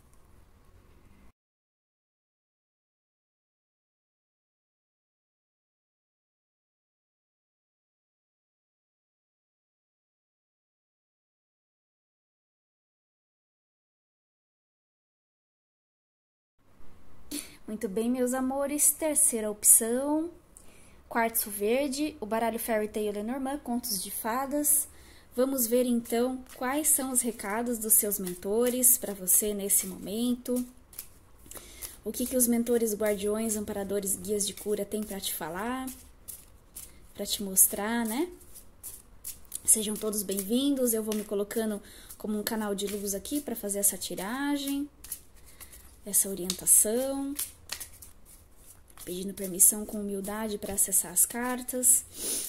Muito bem, meus amores. Terceira opção. Quartzo verde, o baralho Fairy Tail Lenormand, contos de fadas. Vamos ver, então, quais são os recados dos seus mentores para você nesse momento. O que, que os mentores, guardiões, amparadores, guias de cura têm para te falar, para te mostrar, né? Sejam todos bem-vindos. Eu vou me colocando como um canal de luz aqui para fazer essa tiragem, essa orientação. Pedindo permissão com humildade para acessar as cartas.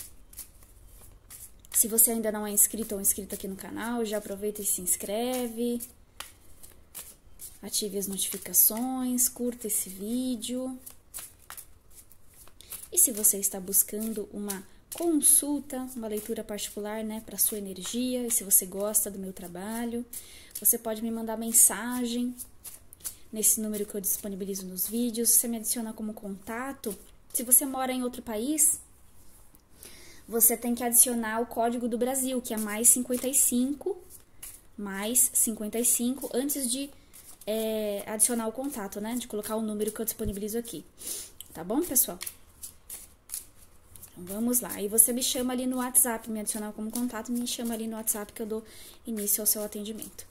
Se você ainda não é inscrito ou inscrito aqui no canal, já aproveita e se inscreve. Ative as notificações, curta esse vídeo. E se você está buscando uma consulta, uma leitura particular, né, para sua energia, e se você gosta do meu trabalho, você pode me mandar mensagem nesse número que eu disponibilizo nos vídeos. Você me adiciona como contato. Se você mora em outro país, você tem que adicionar o código do Brasil, que é mais cinquenta e cinco, mais cinquenta e cinco, antes de é, adicionar o contato, né? De colocar o número que eu disponibilizo aqui. Tá bom, pessoal? Então, vamos lá. Aí você me chama ali no WhatsApp, me adicionar como contato, me chama ali no WhatsApp que eu dou início ao seu atendimento.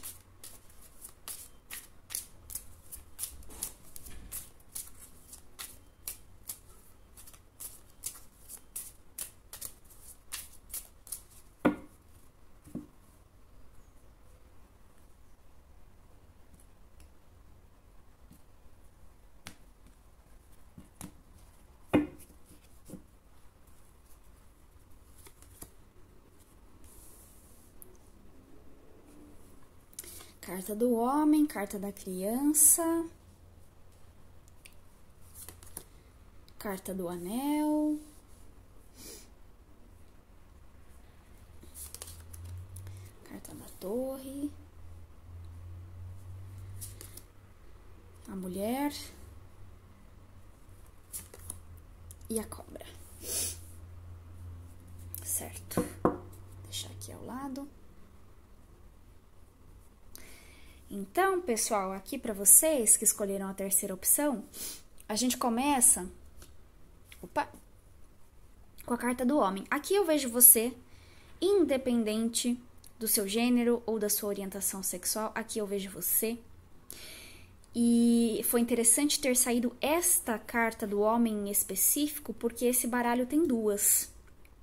Carta do homem, carta da criança, carta do anel, carta da torre, a mulher e a cobra. Certo. Vou deixar aqui ao lado. Então, pessoal, aqui para vocês que escolheram a terceira opção, a gente começa opa, com a carta do homem. Aqui eu vejo você, independente do seu gênero ou da sua orientação sexual, aqui eu vejo você. E foi interessante ter saído esta carta do homem em específico, porque esse baralho tem duas.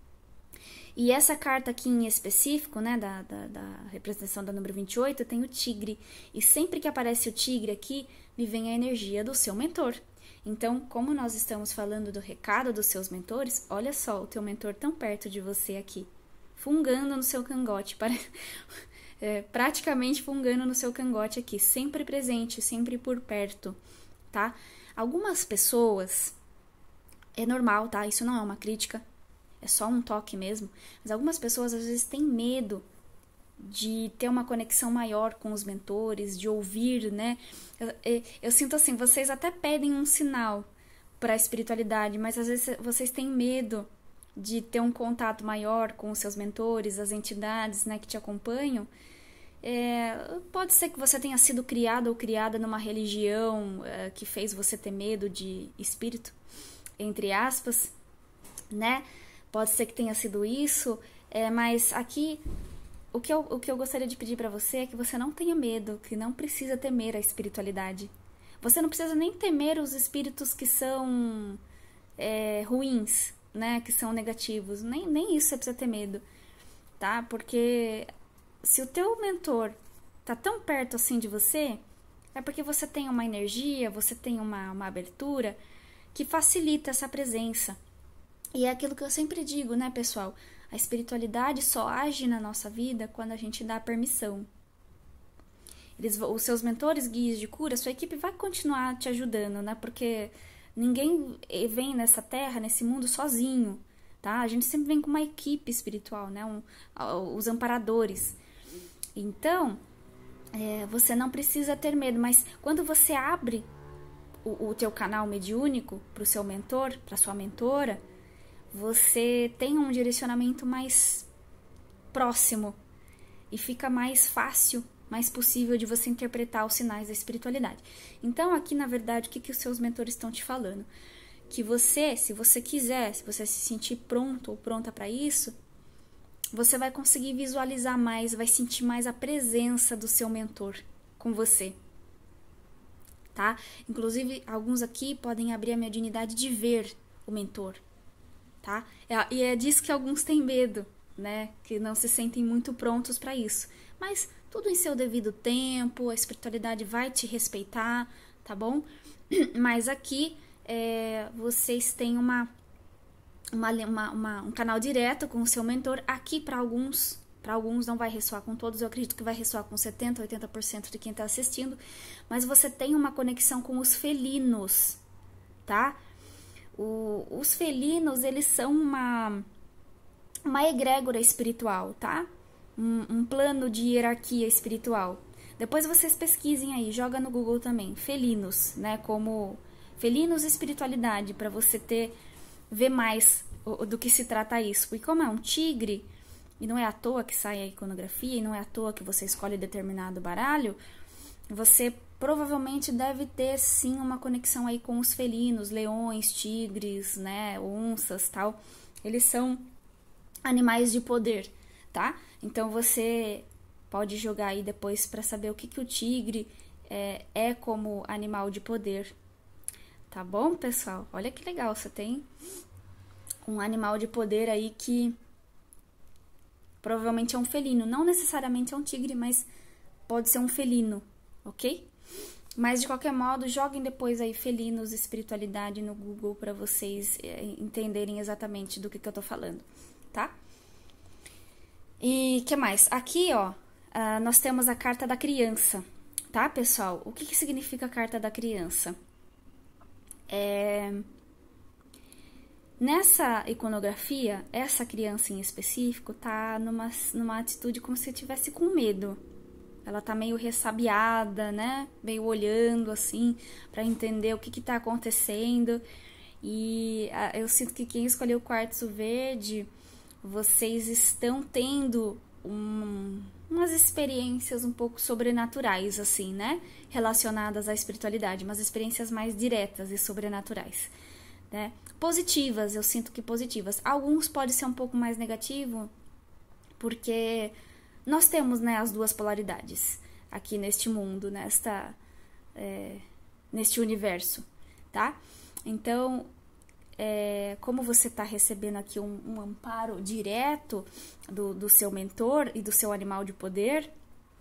E essa carta aqui em específico, né, da, da, da representação da número vinte e oito, tem o tigre. E sempre que aparece o tigre aqui, me vem a energia do seu mentor. Então, como nós estamos falando do recado dos seus mentores, olha só o teu mentor tão perto de você aqui, fungando no seu cangote, para... é, praticamente fungando no seu cangote aqui, sempre presente, sempre por perto, tá? Algumas pessoas, é normal, tá? Isso não é uma crítica. É só um toque mesmo, mas algumas pessoas às vezes têm medo de ter uma conexão maior com os mentores, de ouvir, né? Eu, eu, eu sinto assim, vocês até pedem um sinal para a espiritualidade, mas às vezes vocês têm medo de ter um contato maior com os seus mentores, as entidades, né, que te acompanham. É, pode ser que você tenha sido criado ou criada numa religião é, que fez você ter medo de espírito, entre aspas, né? Pode ser que tenha sido isso, é, mas aqui o que, eu, o que eu gostaria de pedir para você é que você não tenha medo, que não precisa temer a espiritualidade. Você não precisa nem temer os espíritos que são é, ruins, né, que são negativos. Nem, nem isso você precisa ter medo, tá? Porque se o teu mentor tá tão perto assim de você, é porque você tem uma energia, você tem uma, uma abertura que facilita essa presença. E é aquilo que eu sempre digo, né, pessoal? A espiritualidade só age na nossa vida quando a gente dá permissão. eles, os seus mentores, guias de cura, sua equipe vai continuar te ajudando, né? Porque ninguém vem nessa terra, nesse mundo sozinho, tá? A gente sempre vem com uma equipe espiritual, né? Um, os amparadores. Então, é, você não precisa ter medo, mas quando você abre o, o teu canal mediúnico para o seu mentor, para sua mentora, você tem um direcionamento mais próximo e fica mais fácil, mais possível de você interpretar os sinais da espiritualidade. Então, aqui, na verdade, o que, que os seus mentores estão te falando? Que você, se você quiser, se você se sentir pronto ou pronta para isso, você vai conseguir visualizar mais, vai sentir mais a presença do seu mentor com você, tá? Inclusive, alguns aqui podem abrir a mediunidade de ver o mentor, tá? E é disso que alguns têm medo, né? Que não se sentem muito prontos para isso. Mas tudo em seu devido tempo, a espiritualidade vai te respeitar, tá bom? Mas aqui é, vocês têm uma... Uma, uma, uma, um canal direto com o seu mentor. Aqui para alguns, para alguns não vai ressoar com todos, eu acredito que vai ressoar com setenta, oitenta por cento de quem está assistindo, mas você tem uma conexão com os felinos, tá? O, os felinos, eles são uma, uma egrégora espiritual, tá? Um, um plano de hierarquia espiritual. Depois vocês pesquisem aí, joga no Google também, felinos, né? Como felinos e espiritualidade, para você ter... ver mais do que se trata isso. E como é um tigre, e não é à toa que sai a iconografia, e não é à toa que você escolhe determinado baralho, você provavelmente deve ter sim uma conexão aí com os felinos, leões, tigres, né, onças, tal. Eles são animais de poder, tá? Então você pode jogar aí depois para saber o que, que o tigre é, é como animal de poder. Tá bom, pessoal? Olha que legal, você tem um animal de poder aí que provavelmente é um felino. Não necessariamente é um tigre, mas pode ser um felino, ok? Mas, de qualquer modo, joguem depois aí felinos, espiritualidade no Google para vocês entenderem exatamente do que, que eu tô falando, tá? E que mais? Aqui, ó, uh, nós temos a carta da criança, tá, pessoal? O que, que significa a carta da criança? É... Nessa iconografia, essa criança em específico tá numa, numa atitude como se estivesse com medo. Ela tá meio ressabiada, né? Meio olhando assim para entender o que que tá acontecendo. E a, eu sinto que quem escolheu o quartzo verde, vocês estão tendo um, umas experiências um pouco sobrenaturais, assim, né? Relacionadas à espiritualidade, umas experiências mais diretas e sobrenaturais, né? Positivas, eu sinto que positivas. Alguns podem ser um pouco mais negativo, porque nós temos, né, as duas polaridades aqui neste mundo, nesta, é, neste universo, tá? Então, é, como você está recebendo aqui um, um amparo direto do, do seu mentor e do seu animal de poder,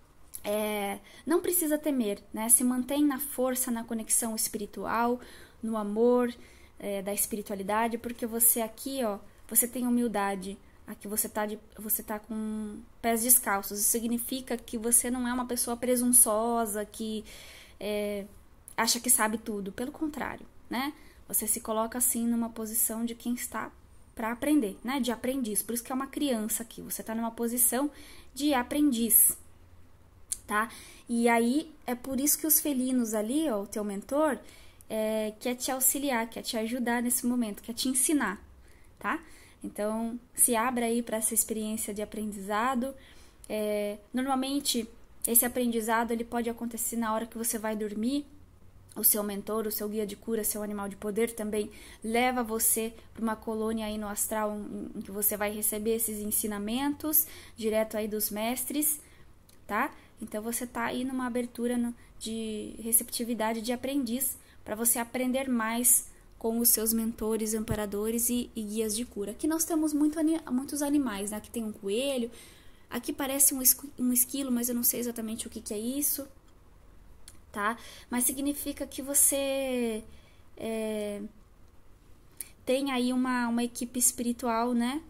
é, não precisa temer, né? Se mantém na força, na conexão espiritual, no amor é, da espiritualidade, porque você aqui, ó, você tem humildade. Aqui você tá, de, você tá com pés descalços. Isso significa que você não é uma pessoa presunçosa, que é, acha que sabe tudo. Pelo contrário, né? Você se coloca assim numa posição de quem está para aprender, né? De aprendiz. Por isso que é uma criança aqui. Você tá numa posição de aprendiz, tá? E aí, é por isso que os felinos ali, ó, o teu mentor, é, quer te auxiliar, quer te ajudar nesse momento, quer te ensinar, tá? Então, se abra aí para essa experiência de aprendizado. É, normalmente, esse aprendizado ele pode acontecer na hora que você vai dormir. O seu mentor, o seu guia de cura, seu animal de poder também leva você para uma colônia aí no astral em, em que você vai receber esses ensinamentos direto aí dos mestres, tá? Então, você tá aí numa abertura no, de receptividade de aprendiz para você aprender mais com os seus mentores, amparadores e, e guias de cura. Aqui nós temos muito, muitos animais, né? Aqui tem um coelho, aqui parece um, um esquilo, mas eu não sei exatamente o que, que é isso, tá? Mas significa que você é, tem aí uma, uma equipe espiritual, né?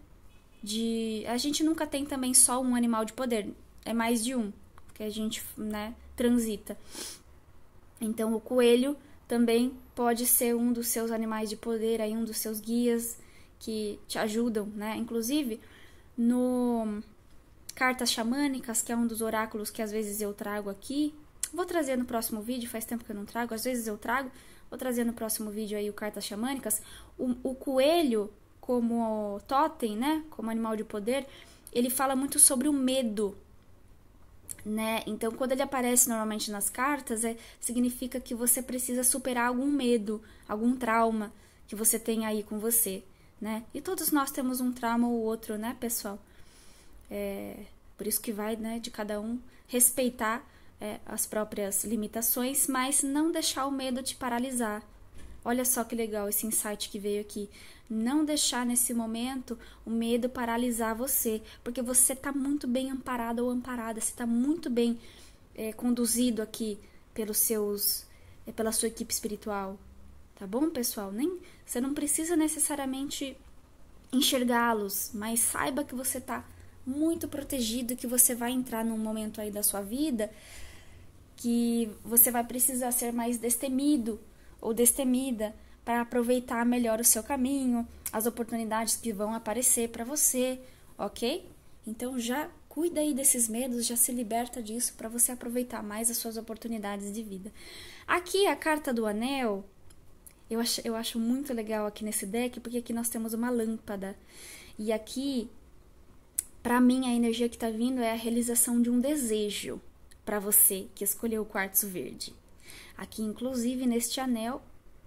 De, a gente nunca tem também só um animal de poder, é mais de um, que a gente, né, transita. Então, o coelho também pode ser um dos seus animais de poder, aí um dos seus guias que te ajudam, né? Inclusive, no Cartas Xamânicas, que é um dos oráculos que às vezes eu trago aqui, vou trazer no próximo vídeo, faz tempo que eu não trago, às vezes eu trago, vou trazer no próximo vídeo aí o Cartas Xamânicas, o, o coelho como totem, né, como animal de poder, ele fala muito sobre o medo, né? Então, quando ele aparece normalmente nas cartas, é, significa que você precisa superar algum medo, algum trauma que você tem aí com você, né? E todos nós temos um trauma ou outro, né, pessoal? É, por isso que vai, né, de cada um respeitar é, as próprias limitações, mas não deixar o medo te paralisar. Olha só que legal esse insight que veio aqui. Não deixar nesse momento o medo paralisar você, porque você está muito bem amparado ou amparada, você está muito bem é, conduzido aqui pelos seus, é, pela sua equipe espiritual, tá bom, pessoal? Nem, você não precisa necessariamente enxergá-los, mas saiba que você está muito protegido, que você vai entrar num momento aí da sua vida que você vai precisar ser mais destemido ou destemida para aproveitar melhor o seu caminho, as oportunidades que vão aparecer para você, ok? Então já cuida aí desses medos, já se liberta disso para você aproveitar mais as suas oportunidades de vida. Aqui a carta do anel, eu acho, eu acho muito legal aqui nesse deck, porque aqui nós temos uma lâmpada. E aqui, para mim, a energia que está vindo é a realização de um desejo para você que escolheu o quartzo verde. Aqui, inclusive, neste anel,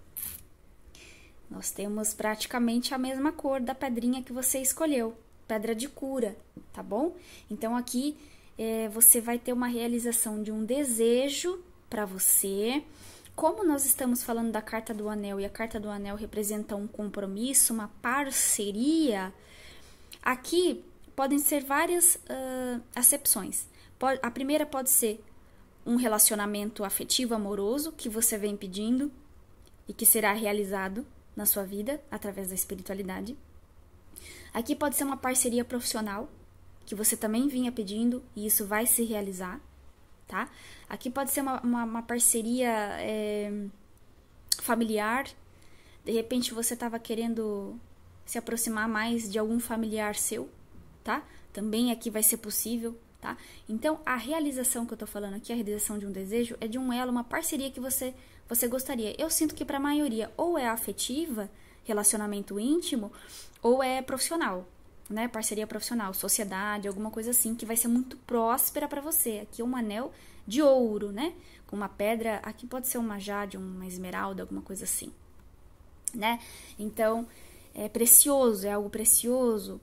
nós temos praticamente a mesma cor da pedrinha que você escolheu, pedra de cura, tá bom? Então, aqui é, você vai ter uma realização de um desejo para você. Como nós estamos falando da carta do anel e a carta do anel representa um compromisso, uma parceria, aqui podem ser várias uh, acepções. Pode, a primeira pode ser um relacionamento afetivo, amoroso, que você vem pedindo e que será realizado na sua vida através da espiritualidade. Aqui pode ser uma parceria profissional, que você também vinha pedindo e isso vai se realizar, tá? Aqui pode ser uma, uma, uma parceria é, familiar. De repente você estava querendo se aproximar mais de algum familiar seu, tá? Também aqui vai ser possível. Tá? Então, a realização que eu tô falando aqui, a realização de um desejo, é de um elo, uma parceria que você, você gostaria. Eu sinto que para a maioria ou é afetiva, relacionamento íntimo, ou é profissional, né? Parceria profissional, sociedade, alguma coisa assim, que vai ser muito próspera para você. Aqui é um anel de ouro, né? Com uma pedra, aqui pode ser uma jade, uma esmeralda, alguma coisa assim, né? Então, é precioso, é algo precioso.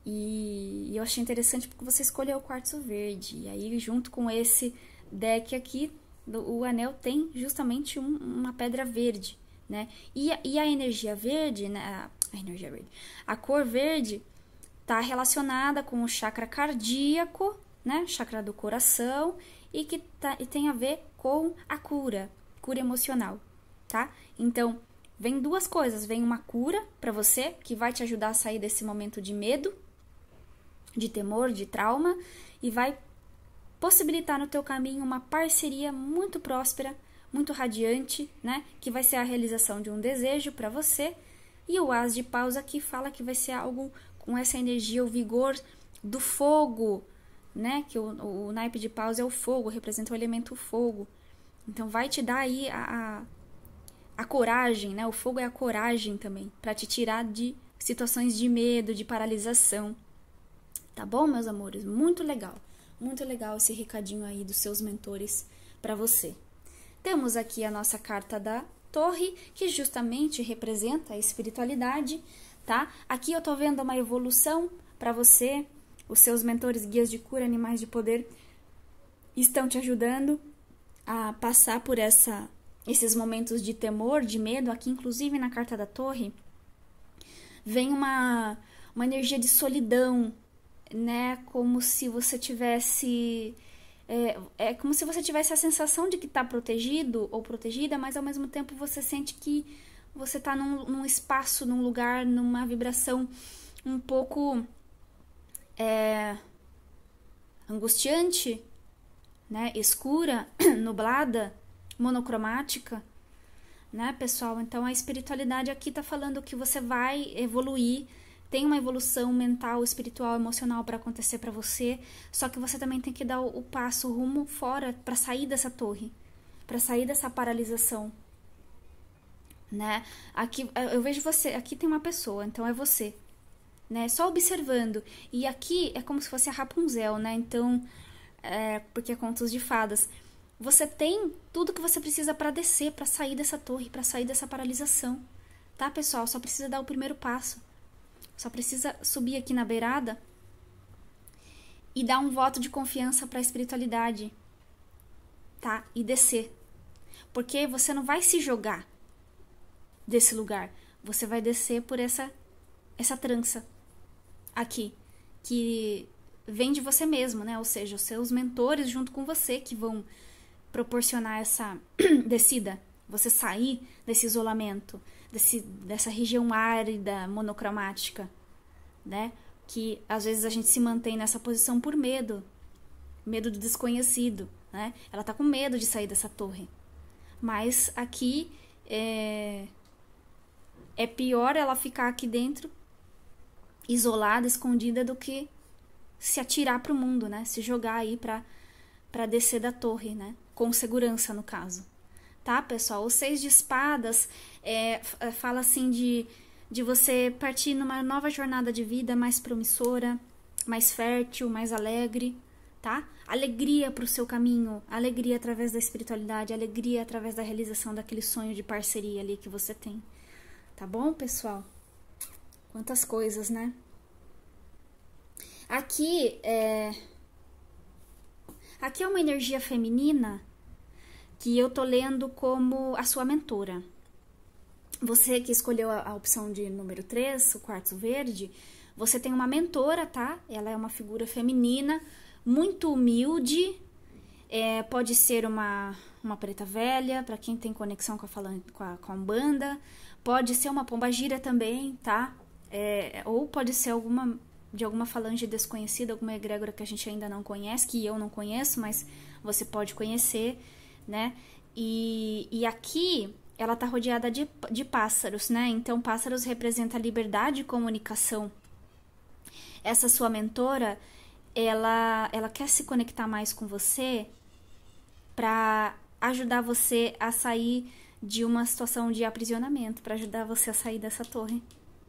E eu achei interessante porque você escolheu o quartzo verde. E aí, junto com esse deck aqui, o anel tem justamente um, uma pedra verde, né? E a, e a energia verde, né? A energia verde, a cor verde está relacionada com o chakra cardíaco, né? Chakra do coração, e que tá, e tem a ver com a cura, cura emocional, tá? Então, vem duas coisas. Vem uma cura para você, que vai te ajudar a sair desse momento de medo, de temor, de trauma, e vai possibilitar no teu caminho uma parceria muito próspera, muito radiante, né? Que vai ser a realização de um desejo para você. E o As de Paus aqui fala que vai ser algo com essa energia, o vigor do fogo, né? Que o, o naipe de Paus é o fogo, representa o elemento fogo. Então vai te dar aí a, a, a coragem, né? O fogo é a coragem também, para te tirar de situações de medo, de paralisação. Tá bom, meus amores? Muito legal. Muito legal esse recadinho aí dos seus mentores para você. Temos aqui a nossa carta da Torre, que justamente representa a espiritualidade, tá? Aqui eu tô vendo uma evolução para você. Os seus mentores, guias de cura, animais de poder estão te ajudando a passar por essa, esses momentos de temor, de medo. Aqui, inclusive, na carta da Torre, vem uma, uma energia de solidão, né, como se você tivesse é, é como se você tivesse a sensação de que está protegido ou protegida, mas ao mesmo tempo você sente que você está num, num espaço, num lugar, numa vibração um pouco é, angustiante, né? Escura, nublada, monocromática, né, pessoal? Então a espiritualidade aqui tá falando que você vai evoluir, tem uma evolução mental, espiritual, emocional para acontecer para você, só que você também tem que dar o, o passo, o rumo fora para sair dessa torre, para sair dessa paralisação, né? Aqui eu vejo você, aqui tem uma pessoa, então é você, né? Só observando. E aqui é como se fosse a Rapunzel, né? Então, é, porque é contos de fadas. Você tem tudo que você precisa para descer, para sair dessa torre, para sair dessa paralisação, tá, pessoal? Só precisa dar o primeiro passo. Só precisa subir aqui na beirada e dar um voto de confiança para a espiritualidade, tá? E descer. Porque você não vai se jogar desse lugar. Você vai descer por essa essa trança aqui, que vem de você mesmo, né? Ou seja, os seus mentores junto com você que vão proporcionar essa descida. Você sair desse isolamento, desse, dessa região árida, monocromática, né? Que às vezes a gente se mantém nessa posição por medo, medo do desconhecido, né? Ela tá com medo de sair dessa torre. Mas aqui é, é pior ela ficar aqui dentro, isolada, escondida, do que se atirar para o mundo, né? Se jogar aí para para descer da torre, né? Com segurança, no caso. Tá, pessoal? O seis de espadas é, fala assim de, de você partir numa nova jornada de vida mais promissora, mais fértil, mais alegre, tá? Alegria para o seu caminho, alegria através da espiritualidade, alegria através da realização daquele sonho de parceria ali que você tem. Tá bom, pessoal? Quantas coisas, né? Aqui é... Aqui é uma energia feminina que eu tô lendo como a sua mentora. Você que escolheu a, a opção de número três, o quartzo verde, você tem uma mentora, tá? Ela é uma figura feminina, muito humilde, é, pode ser uma, uma preta velha, para quem tem conexão com a, falan, com, a, com a Umbanda, pode ser uma pombagira também, tá? É, ou pode ser alguma, de alguma falange desconhecida, alguma egrégora que a gente ainda não conhece, que eu não conheço, mas você pode conhecer, né? E, e aqui ela tá rodeada de, de pássaros, né? Então, pássaros representam liberdade e comunicação. Essa sua mentora, ela, ela quer se conectar mais com você para ajudar você a sair de uma situação de aprisionamento, para ajudar você a sair dessa torre,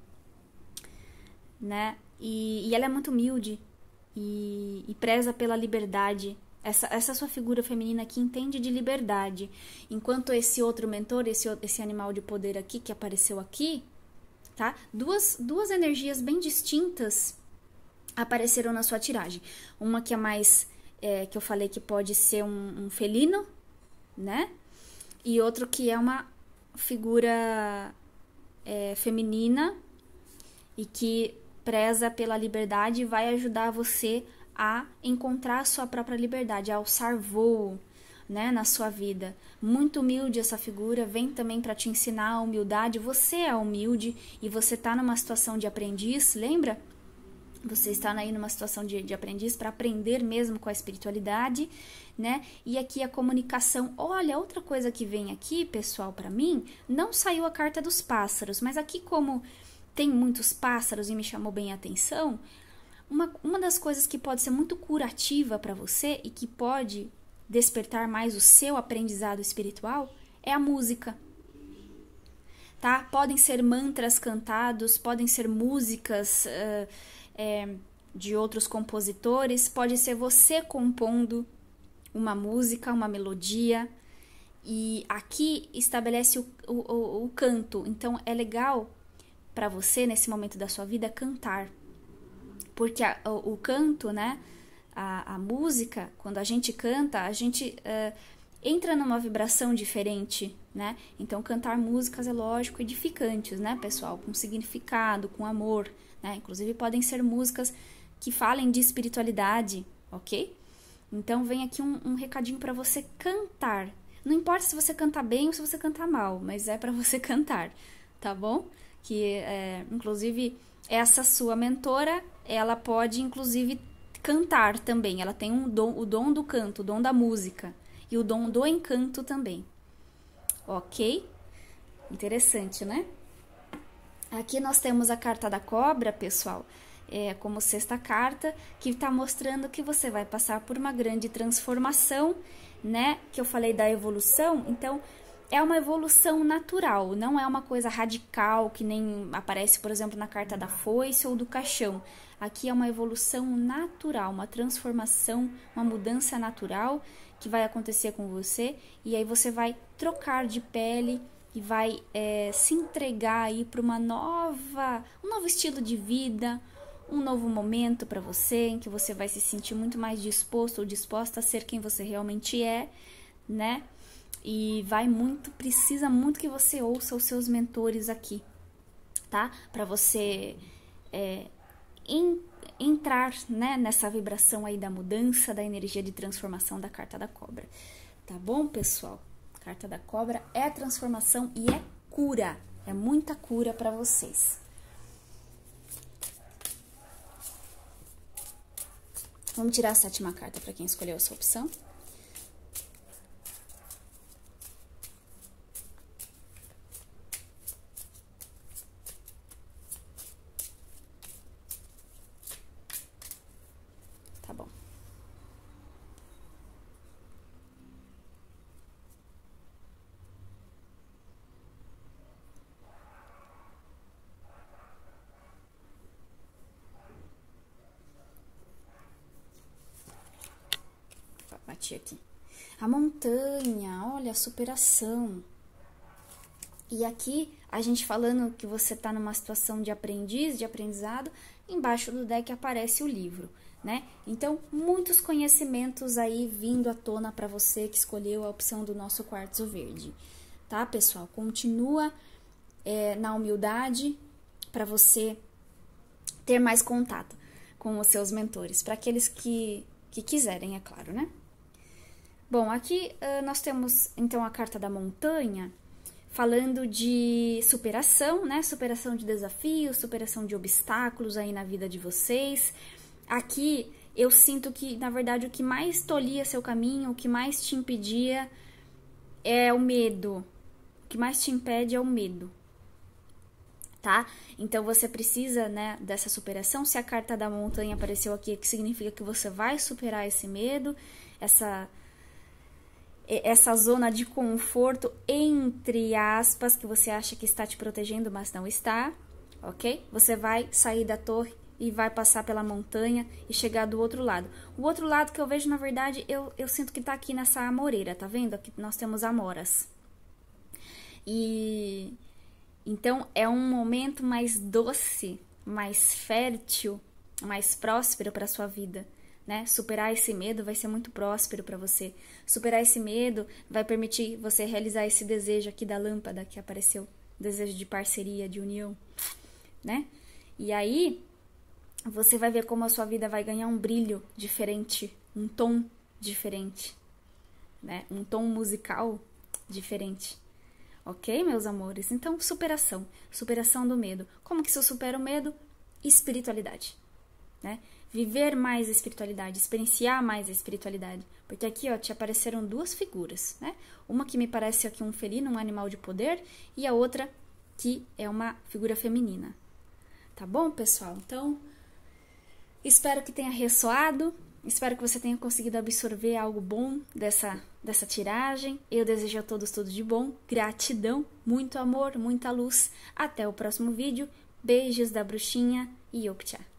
né? E, e ela é muito humilde e, e preza pela liberdade. Essa, essa sua figura feminina que entende de liberdade. Enquanto esse outro mentor, esse, esse animal de poder aqui, que apareceu aqui, tá? Duas, duas energias bem distintas apareceram na sua tiragem. Uma que é mais, é, que eu falei que pode ser um, um felino, né? E outro que é uma figura é, feminina e que preza pela liberdade e vai ajudar você a encontrar a sua própria liberdade, a alçar voo, né, na sua vida. Muito humilde essa figura, vem também para te ensinar a humildade. Você é humilde e você está numa situação de aprendiz, lembra? Você está aí numa situação de, de aprendiz para aprender mesmo com a espiritualidade, né? E aqui a comunicação. Olha, outra coisa que vem aqui, pessoal, para mim, não saiu a carta dos pássaros, mas aqui como tem muitos pássaros e me chamou bem a atenção, Uma, uma das coisas que pode ser muito curativa para você e que pode despertar mais o seu aprendizado espiritual é a música, tá? Podem ser mantras cantados, podem ser músicas uh, é, de outros compositores, pode ser você compondo uma música, uma melodia, e aqui estabelece o, o, o, o canto. Então é legal para você, nesse momento da sua vida, cantar. Porque a, o, o canto, né, a, a música, quando a gente canta, a gente uh, entra numa vibração diferente, né? Então, cantar músicas é lógico, edificantes, né, pessoal? Com significado, com amor, né? Inclusive, podem ser músicas que falem de espiritualidade, ok? Então, vem aqui um, um recadinho para você cantar. Não importa se você cantar bem ou se você cantar mal, mas é para você cantar, tá bom? Que, é, inclusive, essa sua mentora, ela pode, inclusive, cantar também. Ela tem um dom, o dom do canto, o dom da música e o dom do encanto também. Ok? Interessante, né? Aqui nós temos a carta da cobra, pessoal, é, como sexta carta, que está mostrando que você vai passar por uma grande transformação, né? Que eu falei da evolução, então é uma evolução natural, não é uma coisa radical, que nem aparece, por exemplo, na carta da foice ou do caixão. Aqui é uma evolução natural, uma transformação, uma mudança natural que vai acontecer com você, e aí você vai trocar de pele e vai é, se entregar aí para uma nova, um novo estilo de vida, um novo momento para você, em que você vai se sentir muito mais disposto ou disposta a ser quem você realmente é, né? E vai muito, precisa muito que você ouça os seus mentores aqui, tá? Para você é, em, entrar, né, nessa vibração aí da mudança, da energia de transformação da carta da cobra. Tá bom, pessoal? Carta da cobra é transformação e é cura. É muita cura para vocês. Vamos tirar a sétima carta para quem escolheu essa opção. Tá bom. Bati aqui. A montanha, olha, a superação. E aqui, a gente falando que você tá numa situação de aprendiz, de aprendizado, embaixo do deck aparece o livro, né? Então, muitos conhecimentos aí vindo à tona para você que escolheu a opção do nosso quartzo verde, tá, pessoal? Continua é, na humildade para você ter mais contato com os seus mentores, para aqueles que, que quiserem, é claro, né? Bom, aqui uh, nós temos, então, a carta da montanha, falando de superação, né? Superação de desafios, superação de obstáculos aí na vida de vocês. Aqui, eu sinto que, na verdade, o que mais tolhia seu caminho, o que mais te impedia é o medo. O que mais te impede é o medo, tá? Então, você precisa, né, dessa superação. Se a carta da montanha apareceu aqui, que significa que você vai superar esse medo, essa... essa zona de conforto, entre aspas, que você acha que está te protegendo, mas não está, ok? Você vai sair da torre e vai passar pela montanha e chegar do outro lado. O outro lado que eu vejo, na verdade, eu, eu sinto que tá aqui nessa amoreira, tá vendo? Aqui nós temos amoras. E então é um momento mais doce, mais fértil, mais próspero para sua vida. Né? Superar esse medo vai ser muito próspero para você. Superar esse medo vai permitir você realizar esse desejo aqui da lâmpada que apareceu, desejo de parceria, de união, né? E aí você vai ver como a sua vida vai ganhar um brilho diferente, um tom diferente, né? Um tom musical diferente. Ok, meus amores? Então, superação, superação do medo. Como que se eu supero o medo? Espiritualidade, né? Viver mais a espiritualidade, experienciar mais a espiritualidade. Porque aqui, ó, te apareceram duas figuras, né? Uma que me parece aqui um felino, um animal de poder, e a outra que é uma figura feminina. Tá bom, pessoal? Então, espero que tenha ressoado, espero que você tenha conseguido absorver algo bom dessa, dessa tiragem. Eu desejo a todos tudo de bom, gratidão, muito amor, muita luz. Até o próximo vídeo. Beijos da bruxinha e Yokcha.